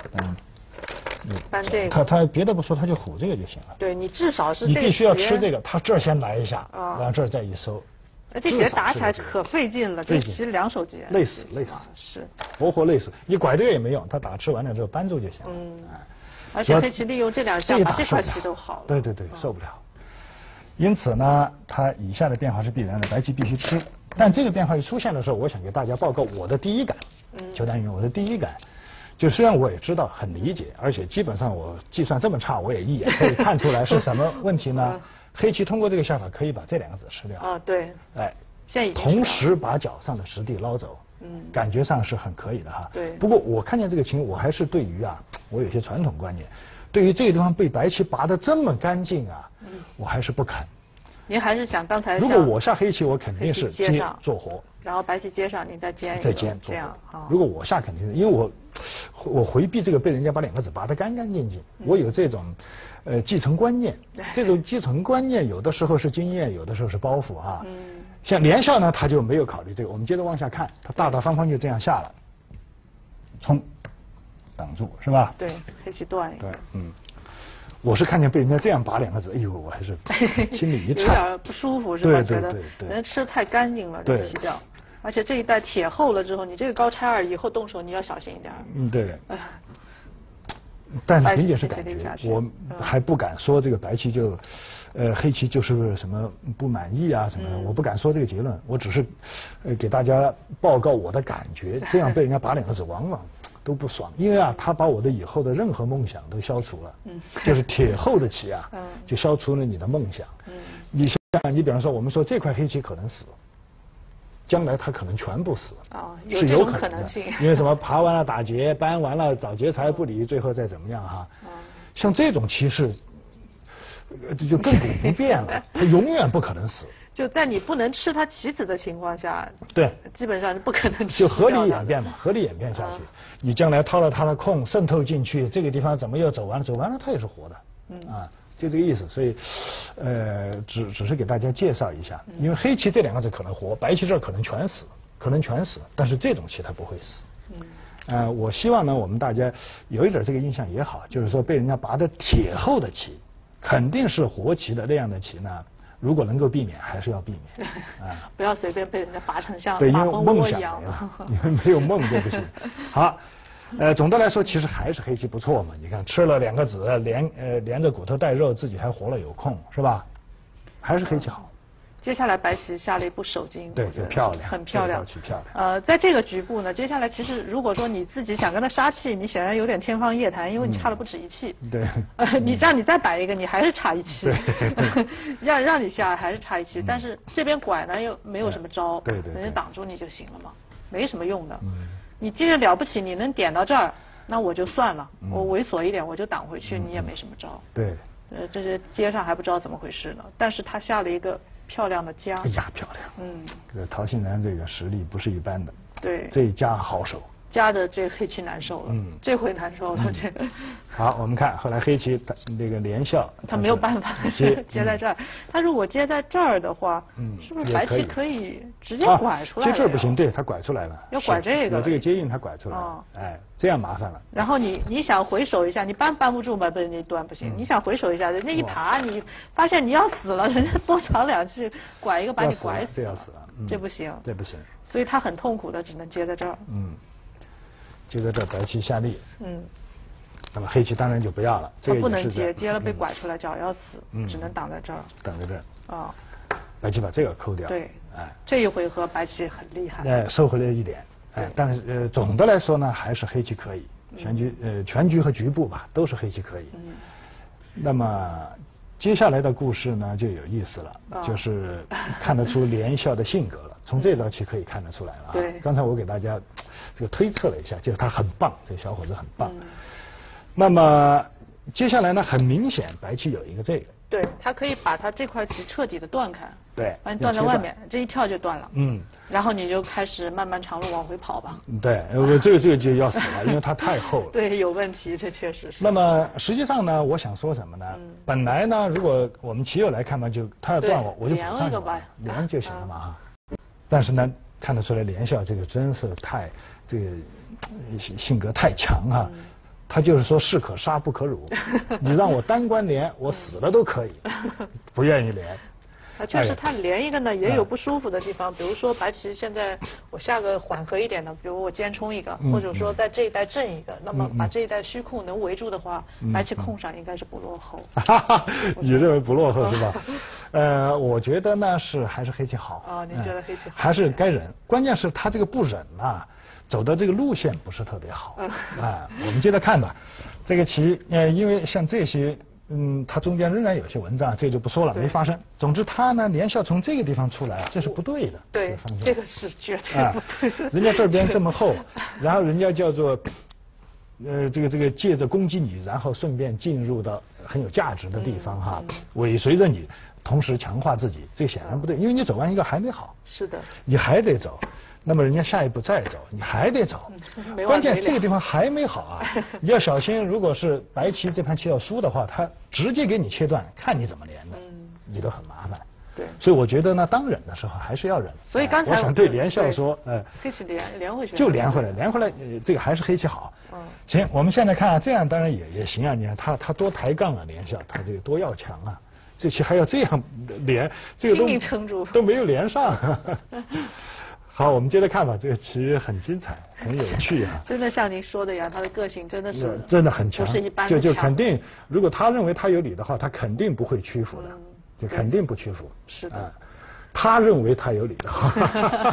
搬这个。 他别的不说，他就虎这个就行了。 对你至少是你必须要吃这个，他这儿先来一下，然后这儿再一收。 这节打起来可费劲了，这其实2手节。 累死。 是。 活累死，你拐这个也没用，他打吃完了之后搬住就行了。 而且黑棋利用这2下把这块棋都好了。 对，受不了。因此呢，它以下的变化是必然的，白棋必须吃。但这个变化一出现的时候，我想给大家报告我的第一感。邱丹云，我的第一感，就虽然我也知道很理解，而且基本上我计算这么差，我也一眼可以看出来是什么问题呢？黑棋通过这个下法可以把这2个子吃掉。 对。 同时把脚上的实地捞走。感觉上是很可以的哈。 对。 不过我看见这个情，我还是对于我有些传统观念，对于这个地方被白棋拔得这么干净我还是不肯。 您还是想刚才如果我下黑棋，我肯定是接做活， 然后白棋接上，您再煎一个， 再煎这样。 如果我下肯定是，因为我回避这个被人家把两个子拔得干干净净，我有这种继承观念，这种继承观念有的时候是经验，有的时候是包袱啊。像连笑呢，他就没有考虑这个。我们接着往下看，他大大方方就这样下了，冲，挡住是吧？ 对，黑棋断一个。 对，我是看见被人家这样拔两个子，哎呦，我还是心里一颤， 有点不舒服是吧？ 对， 人吃的太干净了，这个棋掉。而且这一带铁厚了之后，你这个高拆2以后动手你要小心一点。 对。但仅仅是感觉，我还不敢说这个白棋就，黑棋就是什么不满意啊什么的，我不敢说这个结论，我只是，给大家报告我的感觉，这样被人家拔两个子往往都不爽，因为啊，他把我的以后的任何梦想都消除了，就是铁厚的棋啊，就消除了你的梦想，你比方说我们说这块黑棋可能死。将来他可能全部死是有可能性， 因为什么爬完了打劫，搬完了找劫财不理，最后再怎么样哈？像这种棋是，就亘古不变了，他永远不可能死。 就在你不能吃他棋子的情况下， 对， 基本上是不可能吃。 就合理演变嘛，合理演变下去，你将来掏了他的空，渗透进去，这个地方怎么又走完了他也是活的，就这个意思，所以，只是给大家介绍一下，因为黑棋这两个子可能活，白棋这儿可能全死，但是这种棋它不会死。我希望呢，我们大家有一点这个印象也好，就是说被人家拔得铁厚的棋，肯定是活棋的那样的棋呢，如果能够避免，还是要避免。 不要随便被人家拔成像对，因马为梦想蜂窝一样。 因为没有梦就不行。好。总的来说，其实还是黑棋不错嘛。你看，吃了两个子，连着骨头带肉，自己还活了有空，是吧？还是黑棋好。 接下来白棋下了一步手筋， 对，就漂亮， 很漂亮， 漂亮。 在这个局部呢，接下来其实如果说你自己想跟他杀气，你显然有点天方夜谭，因为你差了不止一气。 对。 你再摆一个，你还是差一气。让你下还是差一气，但是这边拐呢又没有什么招，人家挡住你就行了嘛，没什么用的。你既然了不起，你能点到这儿，那我就算了，我猥琐一点，我就挡回去，你也没什么招。 对。 这些街上还不知道怎么回事呢，但是他下了一个漂亮的家。 哎呀，漂亮。这个陶昕然这个实力不是一般的。 对。 这一家好手。 家的这个黑棋难受了。这回难受了这个。 好，我们看后来黑棋那个连笑。 他没有办法接在这儿，他如果接在这儿的话，是不是白棋可以直接拐出来？ 接这儿不行，对他拐出来了。 要拐这个。 有这个接应他拐出来了。这样麻烦了。 然后你想回手一下，你搬不住嘛，被人家断不行。你想回手一下，人家一爬，你发现你要死了，人家多藏两气，拐一个把你拐死。 这要死了。 这不行。 这不行。 所以他很痛苦的，只能接在这儿。 接在这白棋下力。那么黑棋当然就不要了。 他不能接了被拐出来，脚要死，只能挡在这儿。 挡在这儿。白棋把这个抠掉。 对。这一回合白棋很厉害。 收回来一点。但是总的来说呢，还是黑棋可以。全局和局部吧，都是黑棋可以。那么接下来的故事呢就有意思了，就是看得出连笑的性格了。从这道棋可以看得出来了。 对。 刚才我给大家这个推测了一下，就是他很棒，这个小伙子很棒。那么接下来呢，很明显白棋有一个这个。 对，他可以把他这块棋彻底的断开。 对。 把你断在外面，这一跳就断了。然后你就开始漫漫长路往回跑吧。 对，这个就要死了，因为它太厚了。 对，有问题，这确实是。 那么实际上呢，我想说什么呢？本来呢，如果我们棋友来看嘛，就他要断我就补上去，连就行了嘛。但是呢，看得出来连笑这个真是太这个性格太强啊。他就是说士可杀不可辱，你让我单关连，我死了都可以，不愿意连。 确实，他连一个呢也有不舒服的地方，比如说白棋现在我下个缓和一点的，比如我尖冲一个，或者说在这一带正一个，那么把这一带虚空能围住的话，白棋空上应该是不落后。 你认为不落后是吧？我觉得呢还是黑棋好。 您觉得黑棋好？ 还是该忍，关键是他这个不忍啊。走的这个路线不是特别好。我们接着看吧。这个棋，因为像这些，它中间仍然有些文章，这就不说了，没发生。总之，他呢连笑从这个地方出来，这是不对的。 对，这个是绝对不对的。 人家这边这么厚，然后人家叫做这个借着攻击你，然后顺便进入到很有价值的地方哈，尾随着你，同时强化自己，这显然不对，因为你走完一个还没好， 是的， 你还得走，那么人家下一步再走，你还得走，关键这个地方还没好啊，你要小心，如果是白棋这盘棋要输的话，他直接给你切断，看你怎么连的，你都很麻烦。 对， 所以我觉得呢，当忍的时候还是要忍。 所以刚才我想对连笑说， 黑棋连回去， 就连回来，这个还是黑棋好。行，我们现在看啊，这样当然也行啊，你看他多抬杠啊，连笑，他这个多要强啊，这棋还要这样连，这个拼命撑住都没有连上。好，我们接着看吧，这个棋很精彩，很有趣啊。 真的像您说的一样，他的个性真的是真的很强， 不是一般的强。 就肯定，如果他认为他有理的话，他肯定不会屈服的。就肯定不屈服， 是的， 他认为他有理的话，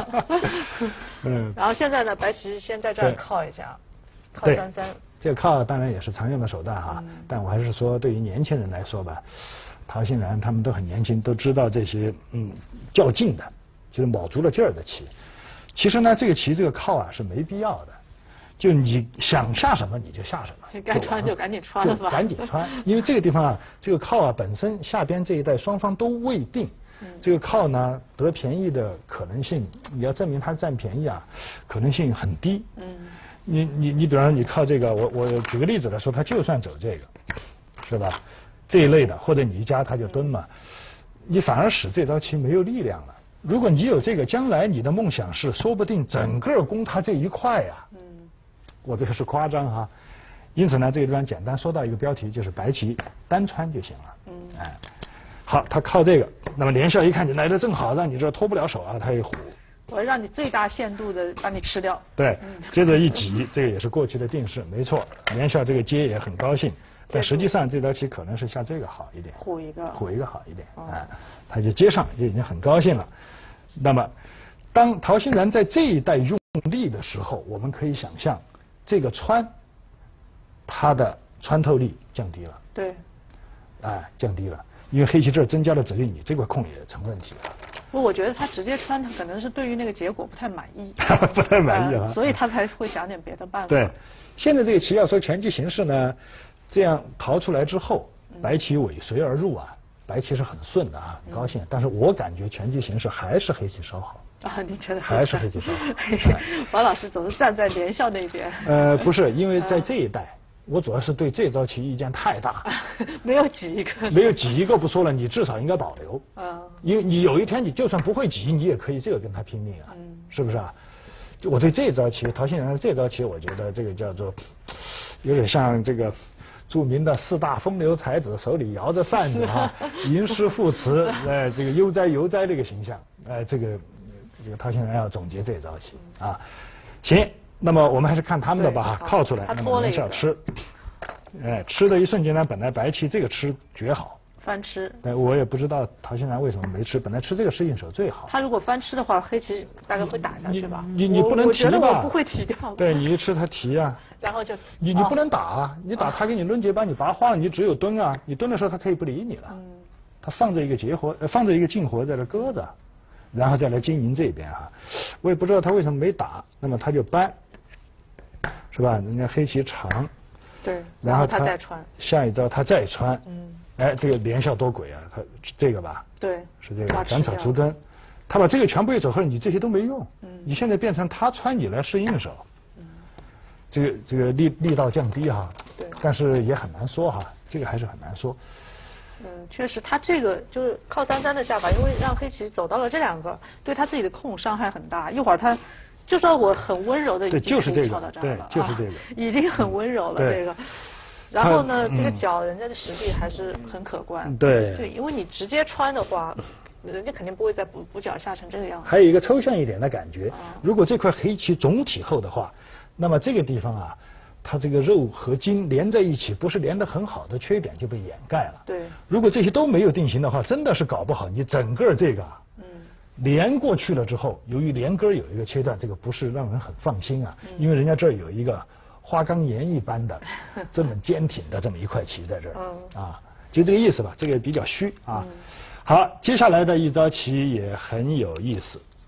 然后现在呢，白棋先在这儿靠一下，靠3-3。 这个靠当然也是常用的手段哈，但我还是说，对于年轻人来说吧，陶欣然他们都很年轻，都知道这些较劲的，就是卯足了劲儿的棋。其实呢，这个棋这个靠啊是没必要的。就你想下什么你就下什么， 该穿就赶紧穿了吧， 赶紧穿，因为这个地方啊，这个靠啊本身下边这一带双方都未定，这个靠呢得便宜的可能性，你要证明它占便宜啊，可能性很低。你比方说你靠这个，我举个例子来说，他就算走这个，是吧？这一类的，或者你一加他就蹲嘛，你反而使这招棋没有力量了。如果你有这个，将来你的梦想是说不定整个攻他这一块呀。我这个是夸张哈，因此呢，这个地方简单说到一个标题，就是白棋单穿就行了。好，他靠这个，那么连笑一看你来的正好，让你这脱不了手啊，他一虎， 我让你最大限度的把你吃掉。 对，接着一挤，这个也是过去的定式，没错。连笑这个接也很高兴，但实际上这道棋可能是下这个好一点， 虎一个好一点，他就接上，就已经很高兴了。那么，当陶欣然在这一带用力的时候，我们可以想象。这个穿，它的穿透力降低了。 对。 降低了，因为黑棋这儿增加了子力，你这块空也成问题了。 不，我觉得他直接穿，他可能是对于那个结果不太满意。 不太满意啊。 所以他才会想点别的办法。 对，现在这个棋要说拳击形势呢，这样逃出来之后，白棋尾随而入啊，白棋是很顺的啊，高兴。但是我感觉拳击形势还是黑棋稍好。 你觉得还是黑棋稍好？ 王老师总是站在连笑那边。 不是，因为在这一带，我主要是对这招棋意见太大。 没有挤一个。 没有挤一个不说了，你至少应该保留。因为你有一天你就算不会挤，你也可以这个跟他拼命啊，是不是啊？我对这招棋，陶欣然的这招棋，我觉得这个叫做，有点像这个著名的4大风流才子手里摇着扇子啊，吟诗赋词，这个悠哉悠哉这个形象，这个陶欣然要总结这招棋啊。行，那么我们还是看他们的吧，靠出来，那么连笑吃，吃的一瞬间呢，本来白棋这个吃绝好， 翻吃。 对，我也不知道陶欣然为什么没吃，本来吃这个是应手最好。 他如果翻吃的话，黑棋大概会打下去吧。 你不能提吧？ 我觉得我不会提掉。 对，你一吃他提啊。 然后就你不能打啊，你打他给你抡结把你拔花了，你只有蹲啊，你蹲的时候他可以不理你了。他放着一个结活，放着一个进活在这搁着，然后再来经营这边啊。我也不知道他为什么没打，那么他就搬，是吧？人家黑棋长。 对。 然后他再穿。 下一招他再穿。这个连笑多鬼啊！他这个吧。 对。 是这个斩草除根，他把这个全部一走后，你这些都没用。你现在变成他穿你来是应手。这个力道降低哈。对。但是也很难说哈，这个还是很难说。 确实，他这个就是靠3-3的下法，因为让黑棋走到了这2个，对他自己的空伤害很大。一会儿他，就说我很温柔的已经可以跳到这儿了， 对，就是这个， 已经很温柔了这个。然后呢，这个角人家的实力还是很可观。对，因为你直接穿的话，人家肯定不会再补脚下成这个样子。 还有一个抽象一点的感觉，如果这块黑棋总体厚的话，那么这个地方啊。它这个肉和筋连在一起，不是连得很好的缺点就被掩盖了。 对。 如果这些都没有定型的话，真的是搞不好你整个这个连过去了之后，由于连根有一个切断，这个不是让人很放心啊。因为人家这儿有一个花岗岩一般的这么坚挺的这么一块棋在这儿啊，就这个意思吧。这个比较虚啊。好，接下来的一招棋也很有意思，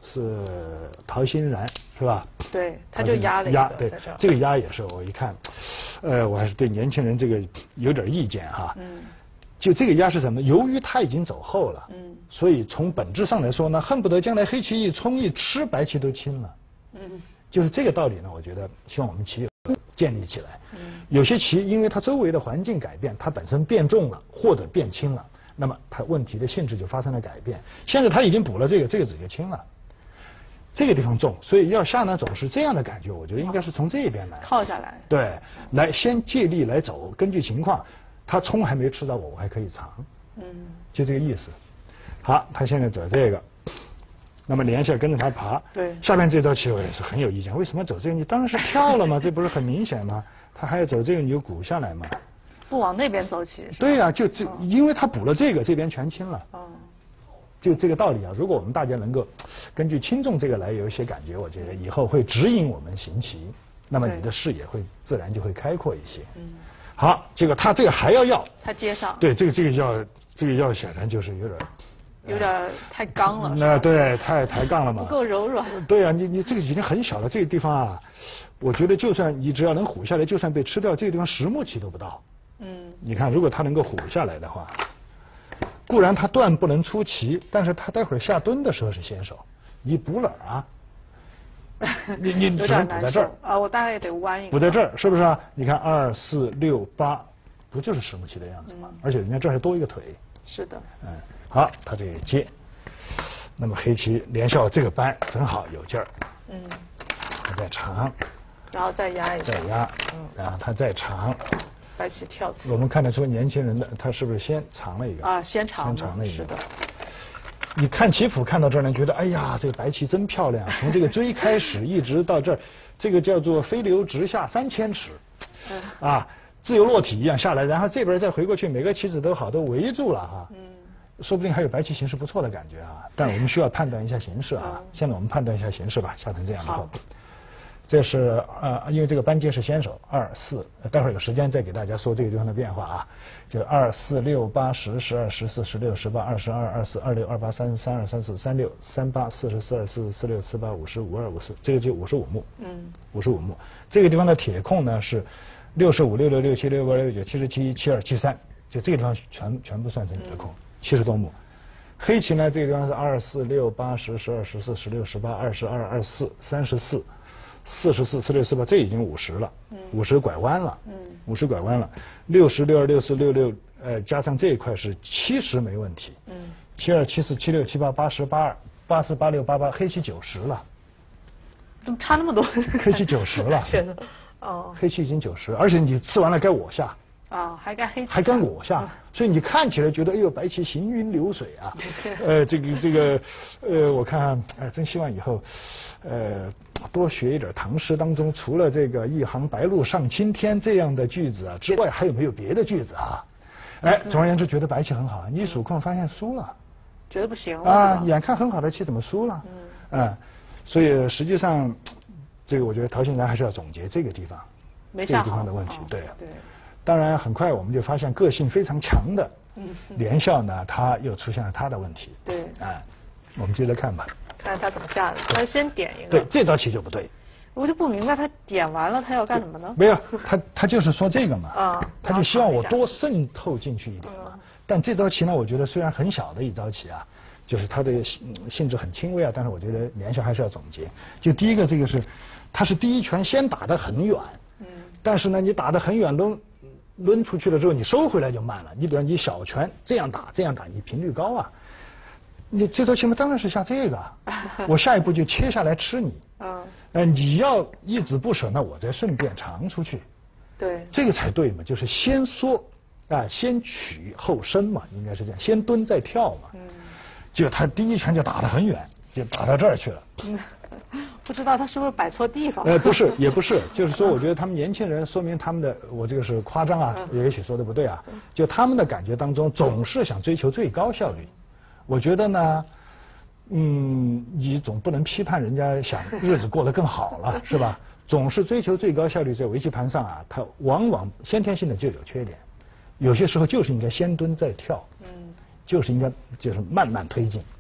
是陶欣然是吧？ 对，他就压了一个对在这儿， 这个压也是我一看，我还是对年轻人这个有点意见哈。就这个压是什么？由于他已经走后了，所以从本质上来说呢，恨不得将来黑棋一冲一吃，白棋都清了。就是这个道理呢，我觉得希望我们棋友建立起来。有些棋因为它周围的环境改变，它本身变重了或者变轻了，那么它问题的性质就发生了改变。现在他已经补了这个子就轻了，这个地方重，所以要下呢总是这样的感觉，我觉得应该是从这边来靠下来。 对，来先借力来走，根据情况，他冲还没吃到我还可以藏。就这个意思。好，他现在走这个。那么连下跟着他爬， 对， 下面这道棋我也是很有意见，为什么走这个？你当然是跳了嘛，这不是很明显吗？他还要走这个，你就鼓下来嘛。 不往那边走起。 对呀，就这，因为他补了这个，这边全清了。就这个道理啊，如果我们大家能够根据轻重这个来有一些感觉，我觉得以后会指引我们行棋，那么你的视野会自然就会开阔一些。好，结果他这个还要， 他接上。 对，这个要显然就是有点太刚了。 那对，太抬杠了嘛。 不够柔软。 对啊，你这个已经很小了，这个地方啊，我觉得就算你只要能唬下来，就算被吃掉，这个地方10目棋都不到。你看，如果他能够唬下来的话，固然他断不能出棋，但是他待会儿下蹲的时候是先手，你补哪儿啊？你只能补在这儿啊，我大概也得弯一个。 补在这儿是不是啊？你看2、4、6、8，不就是10目棋的样子吗？而且人家这儿还多一个腿。 是的。 好，他这个接，那么黑棋连笑这个扳正好有劲儿。他再长， 然后再压一下。 再压，然后他再长。 白棋跳棋。 我们看得出年轻人的他是不是先藏了一个？ 啊，先藏了一个。 是的。 你看棋谱看到这儿呢，觉得哎呀，这个白棋真漂亮，从这个追开始一直到这儿，这个叫做飞流直下3000尺，自由落体一样下来，然后这边再回过去，每个棋子都好都围住了哈。说不定还有白棋形势不错的感觉啊，但我们需要判断一下形势啊。现在我们判断一下形势吧，下成这样以后，这是因为这个扳机是先手2、4，待会儿有时间再给大家说这个地方的变化啊。就2、4、6、8、10、12、14、16、18、22、24、26、28、33、32、34、36、38、44、24、46、48、50、52、54，这个就55目。55目。这个地方的铁空呢是65、66、67、68、69、77、72、73，就这个地方全部算成你的空，70多目。黑棋呢，这个地方是2、4、6、8、10、12、14、16、18、22、24、34、44、46、48，这已经50了，50拐弯了，50拐弯了，60、62、64、66，加上这一块是70没问题，72、74、76、78、80、84、86、88，黑棋90了， 怎么差那么多？ 黑棋90了， 天哪！ 黑棋已经90，而且你吃完了该我下。 还该黑棋还跟我下，所以你看起来觉得哎呦白棋行云流水啊，我看真希望以后多学一点唐诗当中除了这个一行白鹭上青天这样的句子啊之外，还有没有别的句子啊？总而言之觉得白棋很好，你一数空发现输了， 觉得不行了眼看很好的棋怎么输了？所以实际上这个我觉得陶欣然还是要总结这个地方，这个地方的问题，对。当然，很快我们就发现个性非常强的连笑呢，他又出现了他的问题。 对， 我们接着看吧。 看他怎么下的，他先点一个。 对，这道棋就不对。 我就不明白他点完了他要干什么呢？ 没有，他就是说这个嘛。他就希望我多渗透进去一点嘛。但这道棋呢，我觉得虽然很小的一招棋啊，就是它的性质很轻微啊，但是我觉得连笑还是要总结。就第一个，这个是，他是第一拳先打得很远。但是呢，你打得很远都。抡出去了之后，你收回来就慢了。你比如你小拳这样打，你频率高啊。你这道棋嘛，当然是下这个，我下一步就切下来吃你。你要一直不舍，那我再顺便长出去。 对， 这个才对嘛，就是先缩先取后伸嘛，应该是这样，先蹲再跳嘛。结果他第一拳就打得很远，就打到这儿去了。 不知道他是不是摆错地方？ 不是，也不是，就是说，我觉得他们年轻人，说明他们的，我这个是夸张啊，也许说的不对啊，就他们的感觉当中，总是想追求最高效率。我觉得呢，你总不能批判人家想日子过得更好了，是吧？总是追求最高效率，在围棋盘上啊，它往往先天性的就有缺点，有些时候就是应该先蹲再跳，就是应该慢慢推进，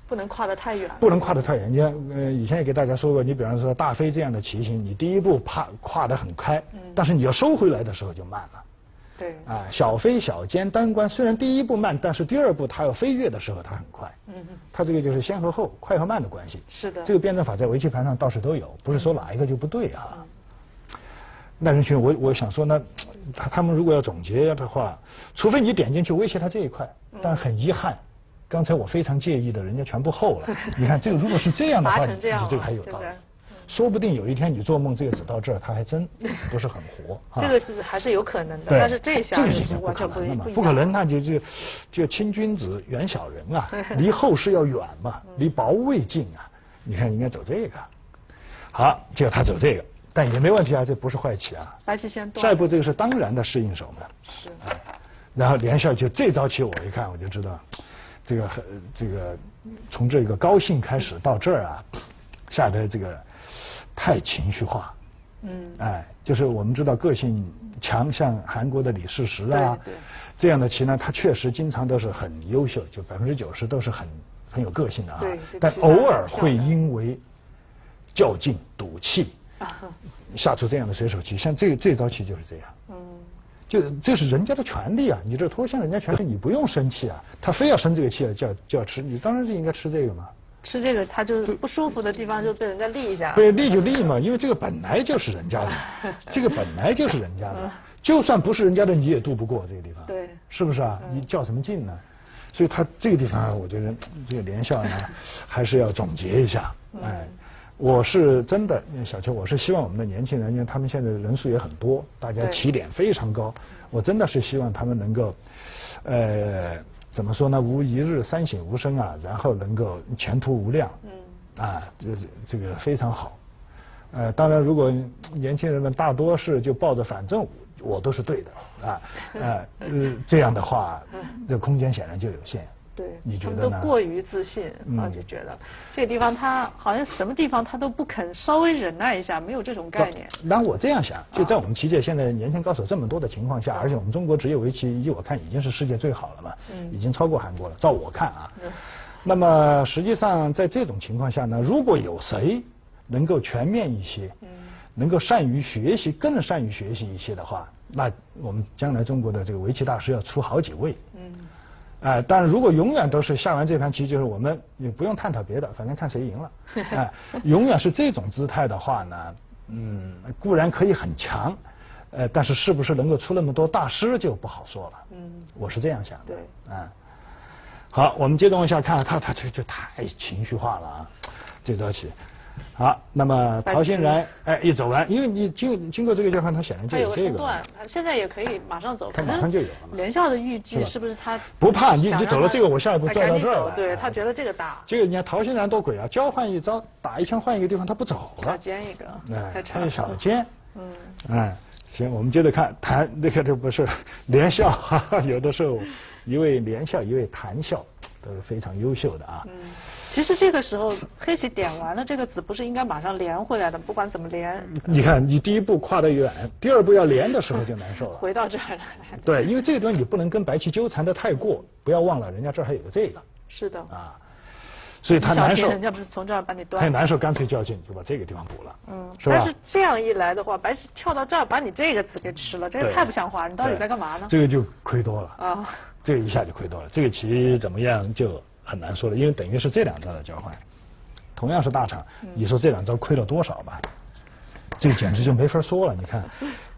不能跨得太远。 不能跨得太远。你看，以前也给大家说过，你比方说大飞这样的骑行，你第一步跨得很开，但是你要收回来的时候就慢了。 对。 啊，小飞、小尖、单关，虽然第一步慢，但是第二步它要飞跃的时候它很快。它这个就是先和后、快和慢的关系。 是的。 这个辩证法在围棋盘上倒是都有，不是说哪一个就不对啊。耐人寻味，我想说呢，他们如果要总结的话，除非你点进去威胁他这一块，但很遗憾，刚才我非常介意的人家全部后了。你看这个如果是这样的话，你这个还有道理。说不定有一天你做梦这个子到这儿，它还真不是很活。 这个是还是有可能的，但是这下就是完全不可能嘛，不可能，那就亲君子远小人啊，离后世要远嘛，离保卫近啊。你看应该走这个，好，就他走这个。但也没问题啊，这不是坏棋啊。 白棋先断。 下一步这个是当然的适应手嘛。 是。 然后连笑就这招棋我一看我就知道，这个从这个高兴开始到这儿啊，下的这个太情绪化。就是我们知道个性强，像韩国的李世石啊，这样的棋呢，他确实经常都是很优秀，就90%都是很有个性的啊。对。但偶尔会因为较劲赌气。下出这样的水手棋，像这招棋就是这样。这是人家的权利啊，你这脱向人家权利，你不用生气啊。他非要生这个气就要吃，你当然是应该吃这个嘛。 吃这个，他就不舒服的地方就被人家立一下。 对，立就立嘛，因为这个本来就是人家的，这个本来就是人家的，就算不是人家的，你也渡不过这个地方。 对， 是不是啊？你较什么劲呢？所以他这个地方，我觉得这个连笑呢，还是要总结一下。我是真的，小邱，我是希望我们的年轻人，因为他们现在人数也很多，大家起点非常高，我真的是希望他们能够，怎么说呢？无一日三省吾身啊，然后能够前途无量。这个非常好。当然，如果年轻人们大多是就抱着反正我都是对的这样的话，这空间显然就有限。 对， 你觉得呢？ 他们都过于自信，就觉得这个地方他好像什么地方他都不肯稍微忍耐一下，没有这种概念。 那我这样想，就在我们棋界现在年轻高手这么多的情况下，而且我们中国职业围棋，依我看已经是世界最好了嘛，已经超过韩国了。照我看啊，那么实际上在这种情况下呢，如果有谁能够全面一些，能够善于学习，更善于学习一些的话，那我们将来中国的这个围棋大师要出好几位。但如果永远都是下完这盘棋，就是我们也不用探讨别的，反正看谁赢了。永远是这种姿态的话呢，固然可以很强，但是是不是能够出那么多大师就不好说了。我是这样想的。 对。 好，我们接着往下看，他这太情绪化了啊，这招棋。好，那么陶欣然一走完，因为你经过这个交换，他显然就有这个。 他现在也可以马上走。 他马上就有了。 连笑的预计是不是他不怕你走了这个，我下一步拽到这儿了。 对他觉得这个大。 这个你看陶欣然多鬼啊，交换一招，打一枪换一个地方，他不走了。 小尖一个。 他有小尖。行，我们接着看谈那个，这不是连笑，有的时候一位连笑，一位谈笑，都是非常优秀的啊。 其实这个时候黑棋点完了这个子，不是应该马上连回来的？不管怎么连。 你看，你第一步跨得远，第二步要连的时候就难受了。 回到这儿来。 对，因为这个地方你不能跟白棋纠缠得太过，不要忘了人家这儿还有个这个。 是的。 所以他难受。 人家不是从这儿把你断。 他难受，干脆较劲就把这个地方补了。是吧？ 但是这样一来的话，白棋跳到这儿把你这个子给吃了，这个太不像话，你到底在干嘛呢？ 这个就亏多了。这个一下就亏多了，这个棋怎么样就很难说了，因为等于是这两招的交换，同样是大场，你说这两招亏了多少吧？这个简直就没法说了。你看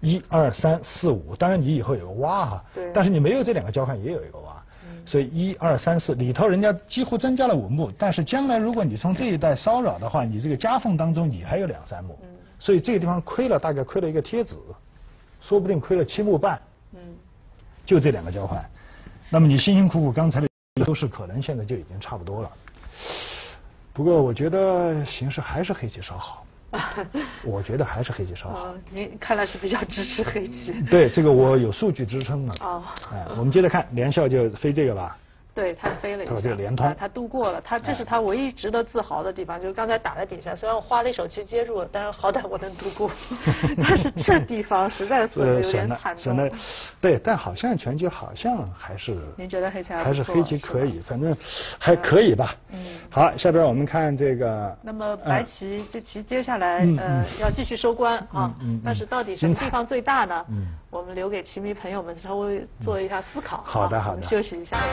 ，1、2、3、4、5，当然你以后有个挖哈，但是你没有这两个交换也有一个挖，所以1、2、3、4里头人家几乎增加了5目，但是将来如果你从这一带骚扰的话，你这个夹缝当中你还有2、3目，所以这个地方亏了大概亏了一个贴子，说不定亏了7目半，就这两个交换，那么你辛辛苦苦刚才的优势可能现在就已经差不多了。不过我觉得形势还是黑棋稍好，我觉得还是黑棋稍好。 您看来是比较支持黑棋。 对，这个我有数据支撑的。我们接着看，连笑就飞这个吧。 对，他飞了一下， 这个连通， 他度过了，这是他唯一值得自豪的地方，就是刚才打在底下，虽然我花了一手棋接住了，但是好歹我能度过。但是这地方实在损的有点惨重。 对，但好像全局好像还是。 您觉得黑棋还是黑棋可以，反正还可以吧。好，下边我们看这个。 那么白棋这棋接下来要继续收官啊，但是到底什么地方最大呢？我们留给棋迷朋友们稍微做一下思考。 好的，好的。 我们休息一下。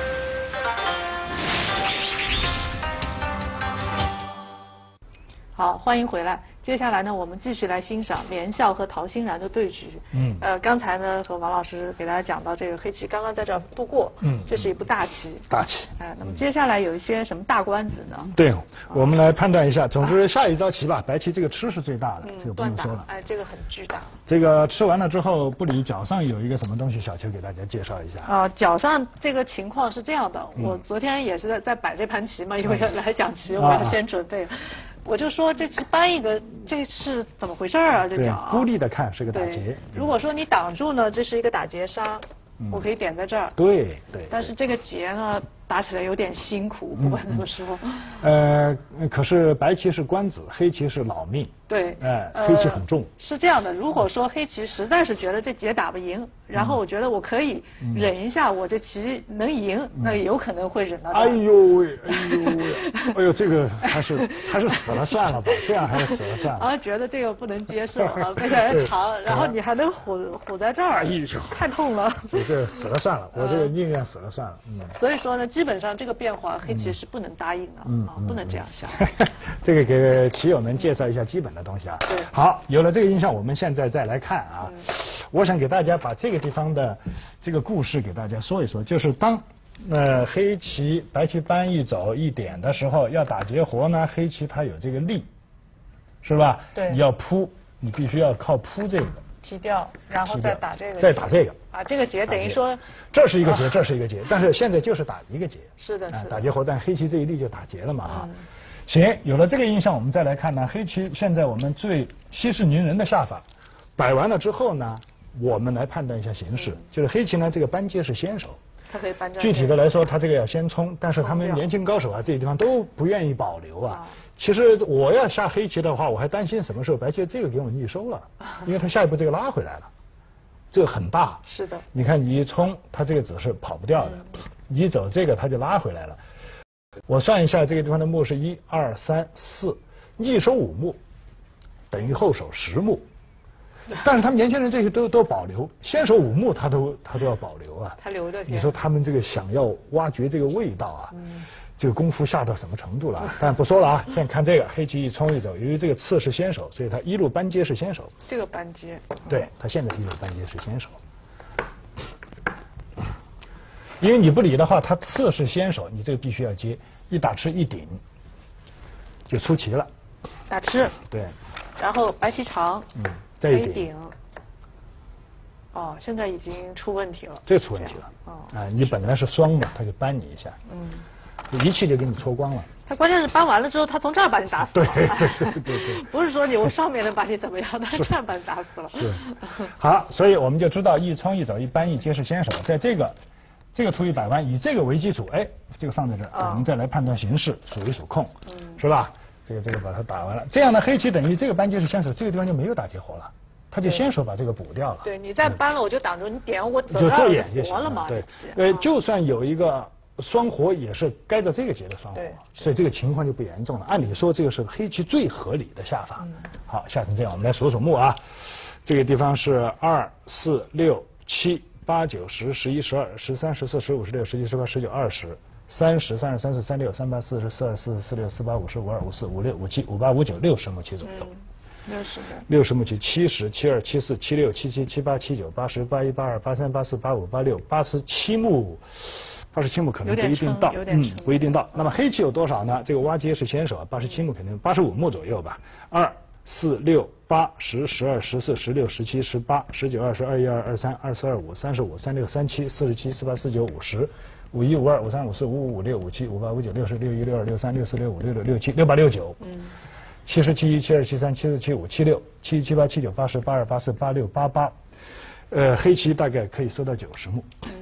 好，欢迎回来。接下来呢，我们继续来欣赏连笑和陶欣然的对局。刚才呢和王老师给大家讲到这个黑棋刚刚在这儿度过，这是一步大棋。 大棋。 那么接下来有一些什么大关子呢？ 对，我们来判断一下。总之下一招棋吧，白棋这个吃是最大的，这个不用说了。 这个很巨大。 这个吃完了之后，不理脚上有一个什么东西，小邱给大家介绍一下。 脚上这个情况是这样的，我昨天也是在摆这盘棋嘛，因为来讲棋，我要先准备。我就说这棋搬一个，这是怎么回事啊？这脚孤立的看是个打劫。 如果说你挡住呢，这是一个打劫杀，我可以点在这儿。 对。 但是这个劫呢，打起来有点辛苦，不管怎么说。 可是白棋是官子，黑棋是老命。 对。 黑棋很重。 是这样的，如果说黑棋实在是觉得这劫打不赢，然后我觉得我可以忍一下，我这棋能赢，那有可能会忍到。 哎呦喂，这个还是死了算了吧，这样还是死了算了。 然后觉得这个不能接受啊，为了长，然后你还能唬在这儿，太痛了。 这死了算了，我这个宁愿死了算了。 所以说呢，基本上这个变化黑棋是不能答应的不能这样想。 这个给棋友们介绍一下基本的东西啊。 对。 好，有了这个印象，我们现在再来看啊。我想给大家把这个地方的这个故事给大家说一说，就是当黑棋白棋搬一走一点的时候，要打劫活呢，黑棋它有这个力，是吧？ 对。 你要扑，你必须要靠扑这个。 提掉，然后再打这个。 再打这个。 这个劫等于说。 这是一个劫，这是一个劫，但是现在就是打一个劫。 是的。 打劫活，但黑棋这一力就打劫了嘛行，有了这个印象，我们再来看呢，黑棋现在我们最息事宁人的下法，摆完了之后呢，我们来判断一下形势。就是黑棋呢，这个搬接是先手， 它可以搬。 具体的来说，它这个要先冲，但是他们年轻高手啊，这个地方都不愿意保留啊。其实我要下黑棋的话，我还担心什么时候白棋这个给我逆收了，因为他下一步这个拉回来了，这个很大。 是的。 你看你一冲，他这个子是跑不掉的，你走这个他就拉回来了。我算一下，这个地方的目是1、2、3、4，逆收5目，等于后手10目。但是他们年轻人这些都保留，先手5目他都要保留啊。 他留着。 你说他们这个想要挖掘这个味道啊，这个功夫下到什么程度了？但不说了啊，先看这个黑棋一冲一走，由于这个次是先手，所以他一路搬接是先手。 这个搬接。 对，他现在一路搬接是先手。因为你不理的话，他次是先手，你这个必须要接，一打吃一顶，就出棋了。 打吃。 对。 然后白棋长。 再一顶。 现在已经出问题了。 这出问题了。你本来是双的，他就搬你一下。一气就给你戳光了。 他关键是搬完了之后，他从这儿把你打死了。 对。 不是说我上面能把你怎么样，他这样把你打死了。 是。好，所以我们就知道一冲一走一搬一接是先手，在这个出一百弯，以这个为基础，这个放在这儿，我们再来判断形势，数一数空，是吧？这个把它打完了，这样的黑棋等于这个搬接是先手，这个地方就没有打劫活了，他就先手把这个补掉了。 对，你再搬了我就挡住，你点我走就做眼就行了嘛。 对，就算有一个双活，也是该到这个劫的双活，所以这个情况就不严重了。按理说这个是黑棋最合理的下法。好，下成这样，我们来数数目啊，这个地方是2、4、6、7、8、9、10、11、12、13、14、15、16、17、18、19、20、30、32、34、36、38、40、42、44、46、48、50、52、54、56、57、58、59、60目棋左右。60目棋，70、72、74、76、77、78、79、80、81、82、83、84、85、86、87目。87目可能不一定到，不一定到。那么黑棋有多少呢？这个挖接是先手，87目肯定85目左右吧。2、4、6、8、10、12、14、16、17、18、19、20、21、22、23、24、25、35、36、37、47、48、49、50、51、52、53、54、55、56、57、58、59、60、61、62、63、64、65、66、67、68、69。77、72、73、74、75、76、77、78、79、80、82、84、86、88。黑棋大概可以收到90目。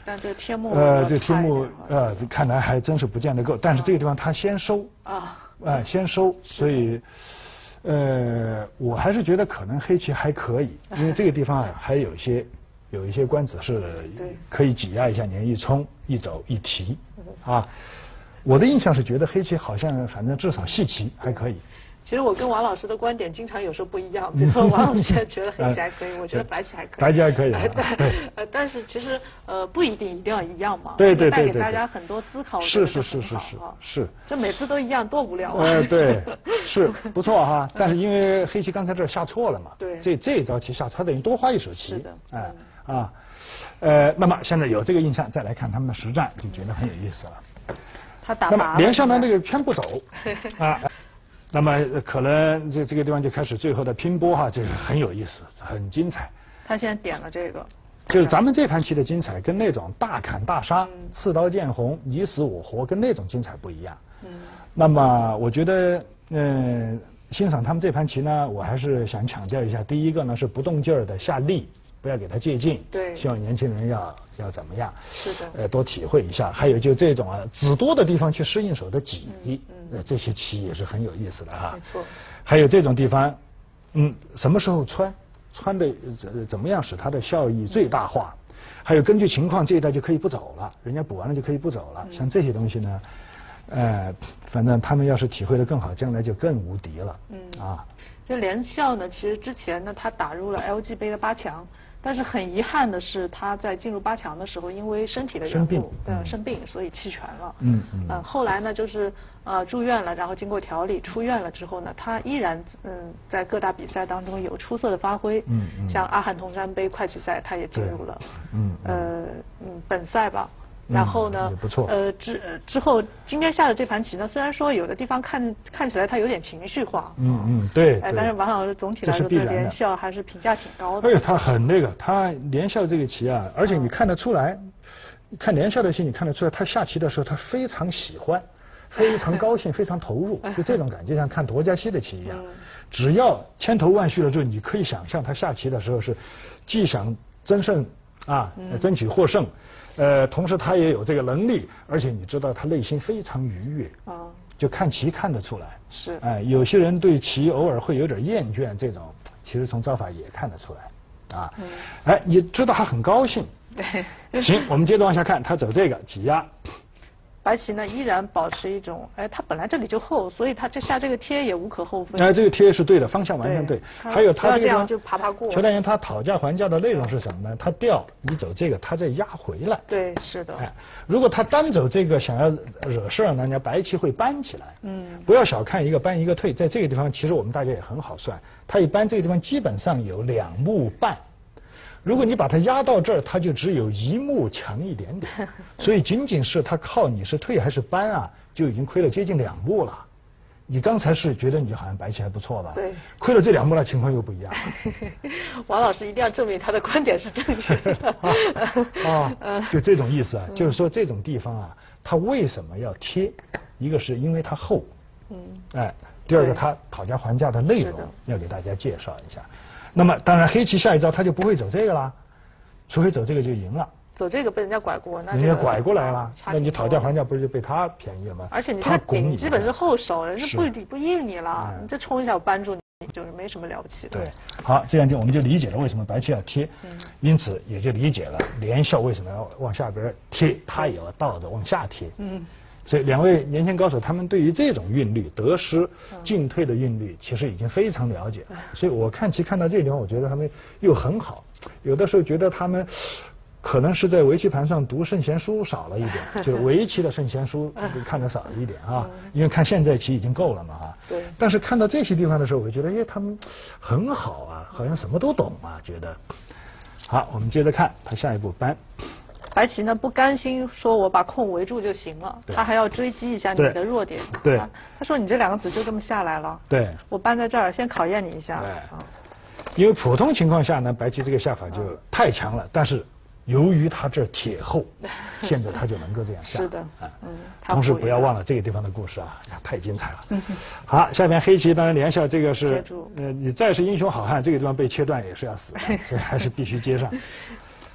但这个天幕这个天幕看来还真是不见得够，但是这个地方它先收先收，所以我还是觉得可能黑棋还可以，因为这个地方还有一些官子是可以挤压一下年一冲一走一提我的印象是觉得黑棋好像反正至少细棋还可以。 其实我跟王老师的观点经常有时候不一样，比如说王老师觉得黑棋还可以，我觉得白棋还可以。 白棋还可以对。但是其实不一定要一样嘛。 对。 带给大家很多思考。 是。 这每次都一样多无聊对，是不错哈。但是因为黑棋刚才这下错了嘛， 对。 这一招棋下错，他等于多花一手棋。 是的。那么现在有这个印象，再来看他们的实战，就觉得很有意思了。 他打那么连胜呢，这个偏不走那么可能这个地方就开始最后的拼搏这个很有意思，很精彩。 他现在点了这个， 就是咱们这盘棋的精彩，跟那种大砍大杀、刺刀见红、你死我活，跟那种精彩不一样。那么我觉得，欣赏他们这盘棋呢，我还是想强调一下，第一个呢是不动劲儿的下力，不要给他借劲。 对。 希望年轻人要怎么样？ 是的。 多体会一下。还有就这种子多的地方去适应手的挤，这些棋也是很有意思的没错。 还有这种地方，什么时候穿的怎么样使它的效益最大化？还有根据情况这一带就可以不走了，人家补完了就可以不走了。像这些东西呢，反正他们要是体会的更好，将来就更无敌了。 这连笑呢，其实之前呢，他打入了 LG 杯的8强，但是很遗憾的是，他在进入8强的时候，因为身体的缘故，生病，所以弃权了。后来呢，就是住院了，然后经过调理出院了之后呢，他依然在各大比赛当中有出色的发挥。像阿罕同山杯快棋赛，他也进入了。本赛吧。然后呢， 不错。 之后今天下的这盘棋呢，虽然说有的地方看起来它有点情绪化， 对。 但是王老师总体来说对连笑还是评价挺高的。 而且他很他连笑这个棋而且你看得出来，看连笑的棋你看得出来，他下棋的时候他非常喜欢，非常高兴，非常投入，就这种感觉，像看沱嘉西的棋一样。只要千头万绪了之后，你可以想象他下棋的时候是既想争胜争取获胜。同时他也有这个能力，而且你知道他内心非常愉悦就看棋看得出来。 是。 有些人对棋偶尔会有点厌倦，这种其实从招法也看得出来你知道他很高兴。 对。 行，我们接着往下看，他走这个挤压。 白棋呢依然保持一种，它本来这里就厚，所以它下这个贴也无可厚非。 这个贴是对的，方向完全对。还有他这样就爬过。 邱代言他讨价还价的内容是什么呢？他调你走这个，他再压回来。 对，是的。 如果他单走这个想要惹事呢，人家白棋会搬起来。不要小看一个搬一个退，在这个地方其实我们大家也很好算，他一搬这个地方基本上有2目半。如果你把它压到这儿，它就只有1目强一点点，所以仅仅是它靠你是退还是搬就已经亏了接近2目了。你刚才是觉得你好像白棋还不错吧？ 对。 亏了这2目了，情况又不一样。 王老师一定要证明他的观点是正确的。 就这种意思就是说这种地方它为什么要贴？一个是因为它厚，第二个它讨价还价的内容要给大家介绍一下。那么当然黑棋下一招他就不会走这个啦，除非走这个就赢了。 走这个被人家拐过，那人家拐过来了，那你讨价还价不是就被他便宜了吗？ 而且你这顶基本是后手，人家不应你了，你这冲一下我扳住你，就是没什么了不起的。 对，好，这样我们就理解了为什么白棋要贴，因此也就理解了连笑为什么要往下边贴，他也要倒着往下贴。所以2位年轻高手，他们对于这种韵律、得失、进退的韵律，其实已经非常了解。所以我看棋看到这个地方，我觉得他们又很好。有的时候觉得他们可能是在围棋盘上读圣贤书少了一点，就是围棋的圣贤书看得少一点因为看现在棋已经够了嘛对。 但是看到这些地方的时候，我觉得他们很好好像什么都懂觉得。好，我们接着看他下一步搬。 白棋呢不甘心说我把空围住就行了，他还要追击一下你的弱点。 对。 他说你这2个子就这么下来了。 对。 我搬在这儿先考验你一下。 因为普通情况下呢，白棋这个下法就太强了，但是由于他这铁厚，现在他就能够这样下。 是的。 同时不要忘了这个地方的故事太精彩了。好，下边黑棋当然连笑这个是你再是英雄好汉，这个地方被切断也是要死的，所以还是必须接上。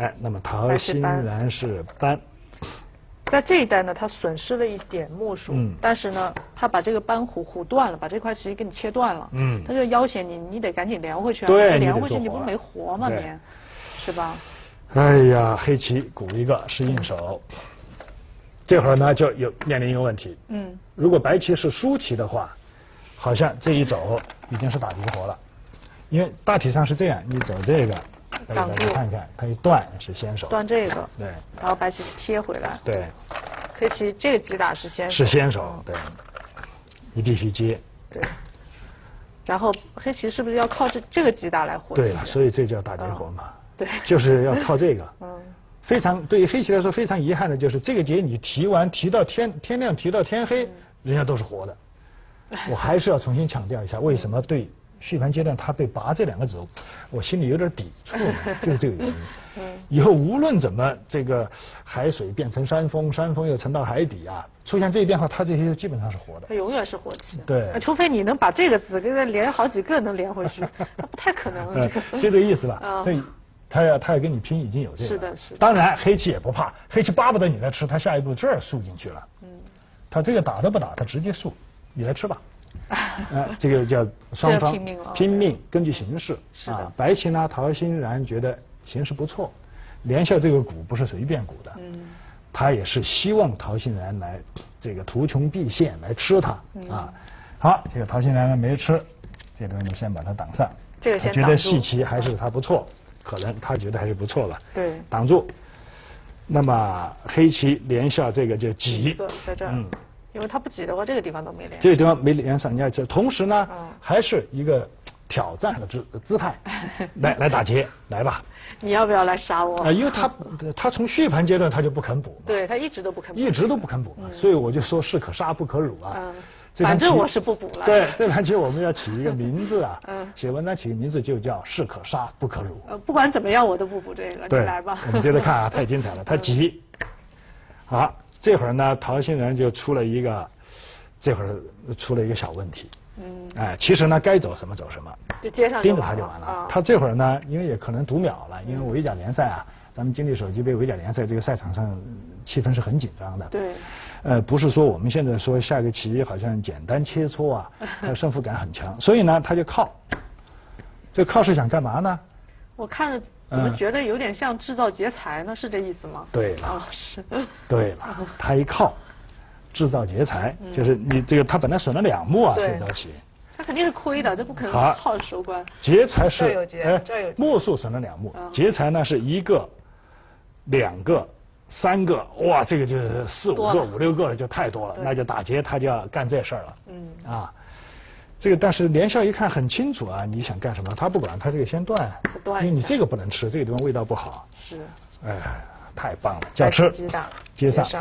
哎，那么陶欣然是斑。 在这一带呢，他损失了一点目数，但是呢，他把这个斑糊断了，把这块棋给你切断了，他就要挟你得赶紧连回去啊， 对， 连回去你不是没活吗？你，是吧？ 哎呀，黑棋鼓一个是应手，这会儿呢就面临一个问题，如果白棋是输棋的话，好像这一走已经是打敌活了，因为大体上是这样，你走这个。 挡住， 看看，它一断是先手， 断这个， 对， 然后白棋贴回来， 对， 黑棋这个击打是先手， 是先手，对，你必须接， 对，然后黑棋是不是要靠这个击打来活？ 对了，所以这叫打敌活嘛， 对， 就是要靠这个，非常对于黑棋来说非常遗憾的就是这个劫你提到天亮提到天黑，人家都是活的，我还是要重新强调一下，为什么对。续盘阶段他被拔这2个字，我心里有点抵触，就是这个原因。以后无论怎么这个海水变成山峰，山峰又沉到海底啊，出现这一变化，它这些基本上是活的。 它永远是活棋。 对。 除非你能把这个字给它连好几个能连回去，那不太可能。 就这个意思吧。对。他要跟你拼，已经有这个。 是的，是的。 当然黑棋也不怕，黑棋巴不得你来吃，他下一步这儿输进去了。他这个打都不打，他直接输，你来吃吧。这个叫双方拼命，根据形势啊。白棋呢，陶欣然觉得形势不错，连下这个鼓不是随便鼓的，他也是希望陶欣然来这个图穷匕现来吃他啊。好，这个陶欣然呢没吃，这东西先把它挡上。 这个先觉得细棋还是他不错，可能他觉得还是不错了。 对， 挡住。那么黑棋连下这个就挤， 在这儿。因为他不挤的话，这个地方都没连。 这个地方没连上，你要同时呢，还是一个挑战的姿态，来打劫，来吧。 你要不要来杀我？ 因为他从续盘阶段他就不肯补， 对他一直都不肯补， 一直都不肯补嘛，所以我就说士可杀不可辱啊。 反正我是不补了。 对，这盘棋我们要起一个名字啊，写文章起个名字就叫士可杀不可辱。 不管怎么样我都不补这个，你来吧。 我们接着看啊，太精彩了，他急，好。这会儿呢，陶欣然就出了一个小问题。其实呢，该走什么走什么， 就接上盯着他就完了。他这会儿呢，因为也可能读秒了，因为围甲联赛啊，咱们金立手机杯围甲联赛这个赛场上气氛是很紧张的。 对。 不是说我们现在说下个棋好像简单切磋啊，他胜负感很强，所以呢，他就靠。这靠是想干嘛呢？ 我看着。怎么觉得有点像制造劫财呢？是这意思吗？ 对了， 是。 对了，他一靠，制造劫财，就是你这个他本来损了2目啊，这道棋。 他肯定是亏的，这不可能靠着收官。 劫财是这有劫，这有目数损了2目，劫财呢是1个、2个、3个，哇，这个就4、5个、5、6个了，就太多了，那就打劫他就要干这事儿了。这个但是连笑一看很清楚啊，你想干什么？他不管，他这个先断，因为你这个不能吃，这个地方味道不好。 是。 太棒了，叫吃。接上。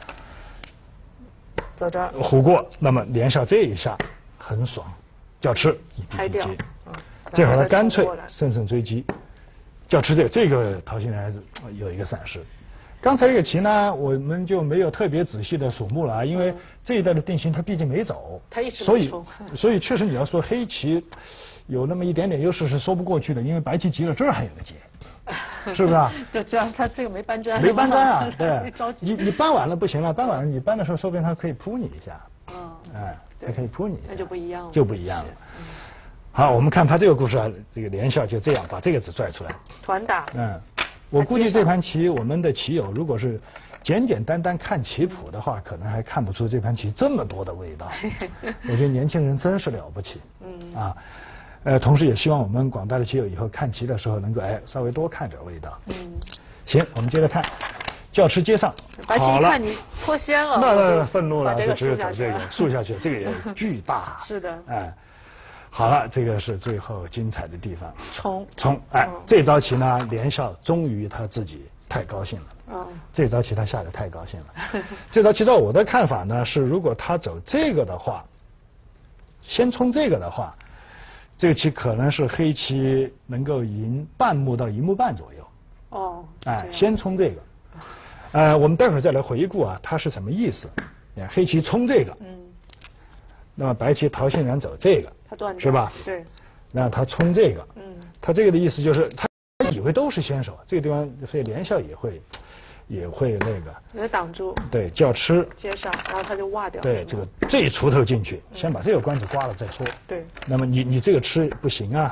走这儿。 虎过，那么连笑这一下很爽，叫吃，你必须接。这会儿他干脆乘追击，叫吃这个陶欣然有一个闪失。刚才这个棋呢，我们就没有特别仔细的数目了啊，因为这一带的定型他毕竟没走，所以确实你要说黑棋有那么一点点优势是说不过去的，因为白棋急了这儿还有个劫，是不是啊？ 就这样，他这个没搬粘。 没搬粘啊，对。你搬晚了不行了，搬晚了你搬的时候，说不定他可以扑你一下。他可以扑你一下。 那就不一样了。 就不一样了。好，我们看他这个故事啊，这个连笑就这样把这个子拽出来。 团打。 我估计这盘棋，我们的棋友如果是简简单单看棋谱的话，可能还看不出这盘棋这么多的味道。我觉得年轻人真是了不起。同时也希望我们广大的棋友以后看棋的时候能够稍微多看点味道。行，我们接着看，叫吃接上。 白棋一看你脱先了， 那愤怒了，就只有走这个竖下去，这个也巨大。 是的。 好了，这个是最后精彩的地方。冲，这招棋呢，连笑终于他自己太高兴了。这招棋他下得太高兴了。这招棋照我的看法呢，是如果他走这个的话，先冲这个的话，这个棋可能是黑棋能够赢半目到1目半左右。先冲这个。我们待会儿再来回顾啊，它是什么意思？黑棋冲这个。那么白棋陶欣然走这个。是吧？ 对。 那他冲这个，他这个的意思就是他以为都是先手，这个地方所以连笑也会那个给它挡住， 对，叫吃接上，然后他就挖掉。 对，这一锄头进去，先把这个关子刮了再说。 对。 那么你这个吃不行啊，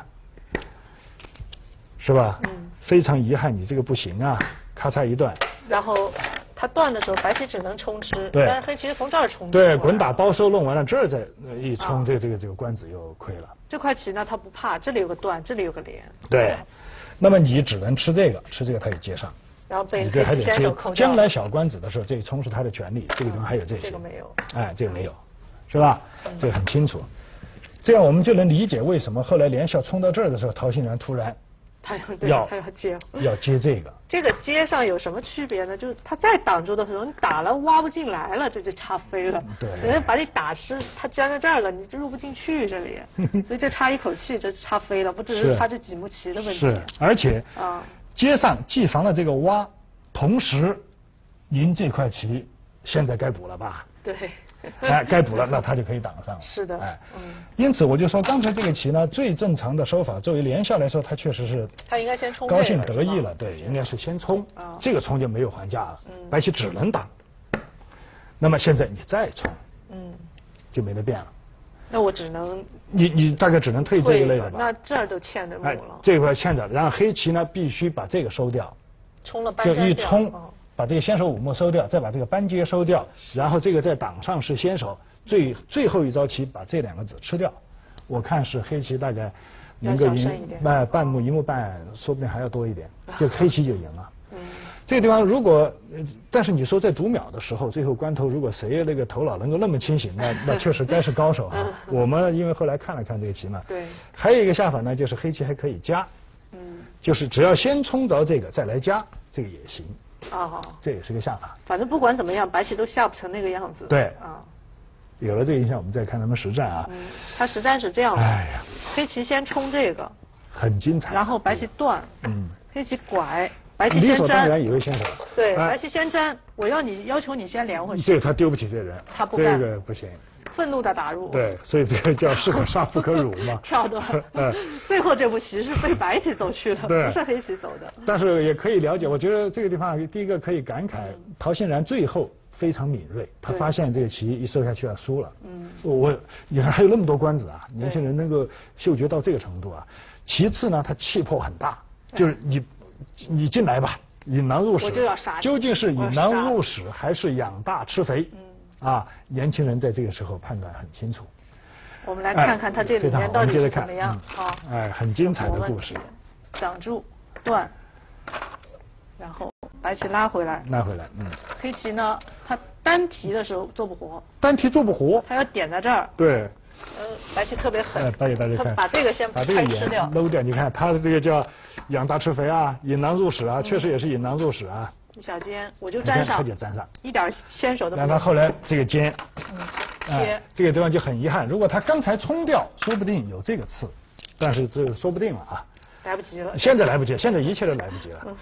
是吧？非常遗憾，你这个不行啊，咔嚓一断。 然后它断的时候，白棋只能冲吃， 对， 但是黑棋是从这儿冲。 对，滚打包收弄完了，这儿再一冲，这个关子又亏了。 这块棋呢，它不怕，这里有个断，这里有个连。 对，那么你只能吃这个它也接上。 然后被黑棋先手扣掉。 将来小关子的时候，这一冲是他的权利，这个地方还有这些。 这个没有。 哎，这个没有，是吧？这个很清楚。这样我们就能理解为什么后来连笑冲到这儿的时候，陶欣然突然他要接这个。 这个接上有什么区别呢？就是他再挡住的时候，你打了挖不进来了，这就差飞了。 对。 人家把你打湿，他粘在这儿了，你就入不进去这里，所以这差一口气，这差飞了，不只是差这几目棋的问题。 是，而且接上既防了这个挖，同时您这块棋现在该补了吧？ 对。 哎，该补了，那他就可以挡上了。 是的。哎， 因此我就说，刚才这个棋呢，最正常的手法，作为连笑来说，他确实是他应该先冲， 高兴得意了，对，应该是先冲。这个冲就没有还价了，白棋只能挡。那么现在你再冲，就没得变了。 那我只能你大概只能退这一类的吧？ 那这儿都欠着目了。 这块欠着，然后黑棋呢必须把这个收掉， 冲了半针就一冲。把这个先手五目收掉，再把这个扳接收掉，然后这个在挡上是先手，最后一招棋把这两个子吃掉。我看是黑棋大概能够赢半目一目半，说不定还要多一点，就黑棋就赢了。这个地方如果，但是你说在读秒的时候，最后关头如果谁那个头脑能够那么清醒，那确实该是高手啊。我们因为后来看了看这个棋嘛， 对， 还有一个下法呢，就是黑棋还可以加，就是只要先冲着这个再来加，这个也行。这也是个下法。 反正不管怎么样，白棋都下不成那个样子。 对。有了这个印象，我们再看他们实战啊。 他实战是这样的。哎呀。黑棋先冲这个。 很精彩。 然后白棋断。黑棋拐，白棋先粘。 理所当然以为先手。 对，白棋先粘，我要求你先连回去。 对，他丢不起这人。 他不干。 这个不行。 愤怒的打入。 对，所以这个叫士可杀不可辱嘛。 跳断。最后这步棋是被白棋走去的，不是黑棋走的。 但是也可以了解，我觉得这个地方第一个可以感慨，陶欣然最后非常敏锐，他发现这个棋一收下去要输了。你看还有那么多关子啊，年轻人能够嗅觉到这个程度啊。其次呢，他气魄很大，就是你进来吧，引狼入室， 我就要杀你。 究竟是引狼入室还是养大吃肥？年轻人在这个时候判断很清楚。 我们来看看他这里面到底是怎么样。好， 很精彩的故事。 挡住，断，然后白棋拉回来。黑棋呢，他单提的时候做不活。他要点在这儿。 对。 白棋特别狠。 大家看。 他把这个先把这个吃掉。 搂掉，你看他的这个叫养大吃肥啊，引狼入室啊，确实也是引狼入室啊。 一小尖，我就粘上，一点先手都没有。 然后后来这个尖，这个地方就很遗憾。如果他刚才冲掉，说不定有这个刺，但是这说不定了啊。 来不及了。 现在来不及，现在一切都来不及了。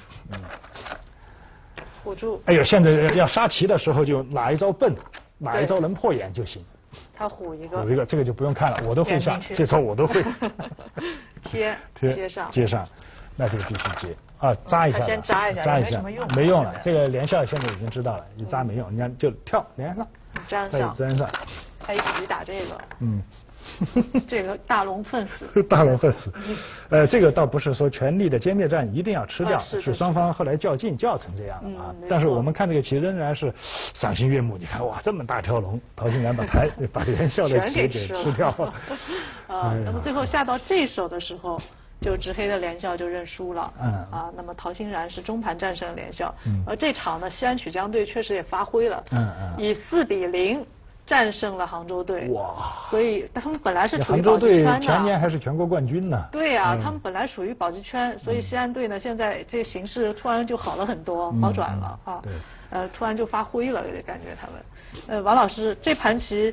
辅助。 哎呦，现在要杀棋的时候就哪一招笨，哪一招能破眼就行。 他虎一个， 这个就不用看了，我都会下，这招我都会。 接上，那这个必须接。扎一下， 先扎一下， 没用了。这个连笑现在已经知道了，你扎没用，你看就跳连上， 粘上，他一起打这个，这个大龙奋死， 这个倒不是说权力的歼灭战一定要吃掉，是双方后来较劲较成这样的啊。但是我们看这个棋仍然是赏心悦目，你看哇，这么大条龙，陶欣然把连笑的棋给吃掉了。 那么最后下到这手的时候。就执黑的连笑就认输了，那么陶欣然是中盘战胜了连笑，而这场呢，西安曲江队确实也发挥了，以4-0战胜了杭州队，所以他们本来是处于保级圈的， 杭州队全年还是全国冠军呢。 对啊，他们本来属于保级圈，所以西安队呢现在这个形势突然就好了很多，好转了啊，突然就发挥了，感觉他们。王老师，这盘棋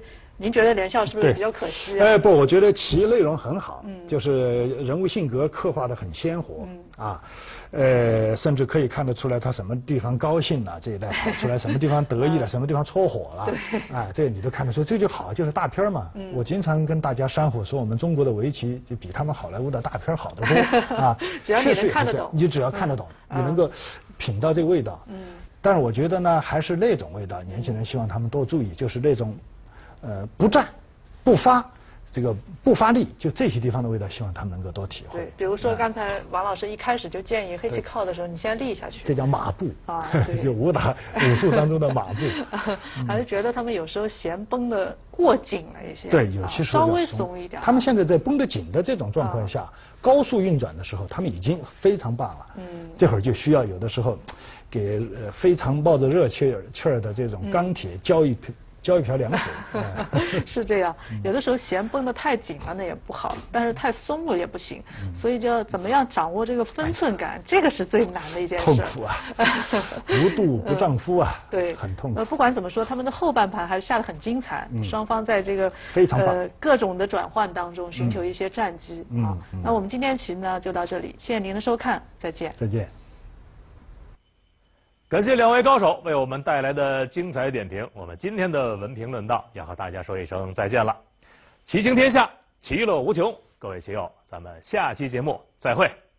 您觉得连笑是不是比较可惜啊？ 不，我觉得棋内容很好，就是人物性格刻画得很鲜活，甚至可以看得出来他什么地方高兴了，这一代跑出来什么地方得意了，什么地方戳火了，这你都看得出，这就好，就是大片嘛。我经常跟大家煽乎说，我们中国的围棋就比他们好莱坞的大片好得多啊。 只要你能看得懂， 你只要看得懂，你能够品到这个味道。但是我觉得呢，还是那种味道，年轻人希望他们多注意，就是那种。不战、不发，这个不发力，就这些地方的味道，希望他们能够多体会。 对，比如说刚才王老师一开始就建议黑棋靠的时候，你先立下去。 这叫马步啊， 就武术当中的马步。 还是觉得他们有时候弦绷得过紧了一些。 对，有些时候稍微松一点。 他们现在在绷得紧的这种状况下，高速运转的时候，他们已经非常棒了。这会儿就需要有的时候，给非常冒着热气儿的这种钢铁浇一瓢凉水。 是这样，有的时候弦绷得太紧了那也不好，但是太松了也不行，所以就要怎么样掌握这个分寸感，这个是最难的一件事。 痛苦啊，无度不丈夫啊， 对， 很痛苦。 不管怎么说，他们的后半盘还是下得很精彩，双方在这个非常棒各种的转换当中寻求一些战机啊。那我们今天棋呢就到这里，谢谢您的收看，再见。 再见。 感谢两位高手为我们带来的精彩点评。我们今天的文评论道要和大家说一声再见了。棋行天下，其乐无穷。各位棋友，咱们下期节目再会。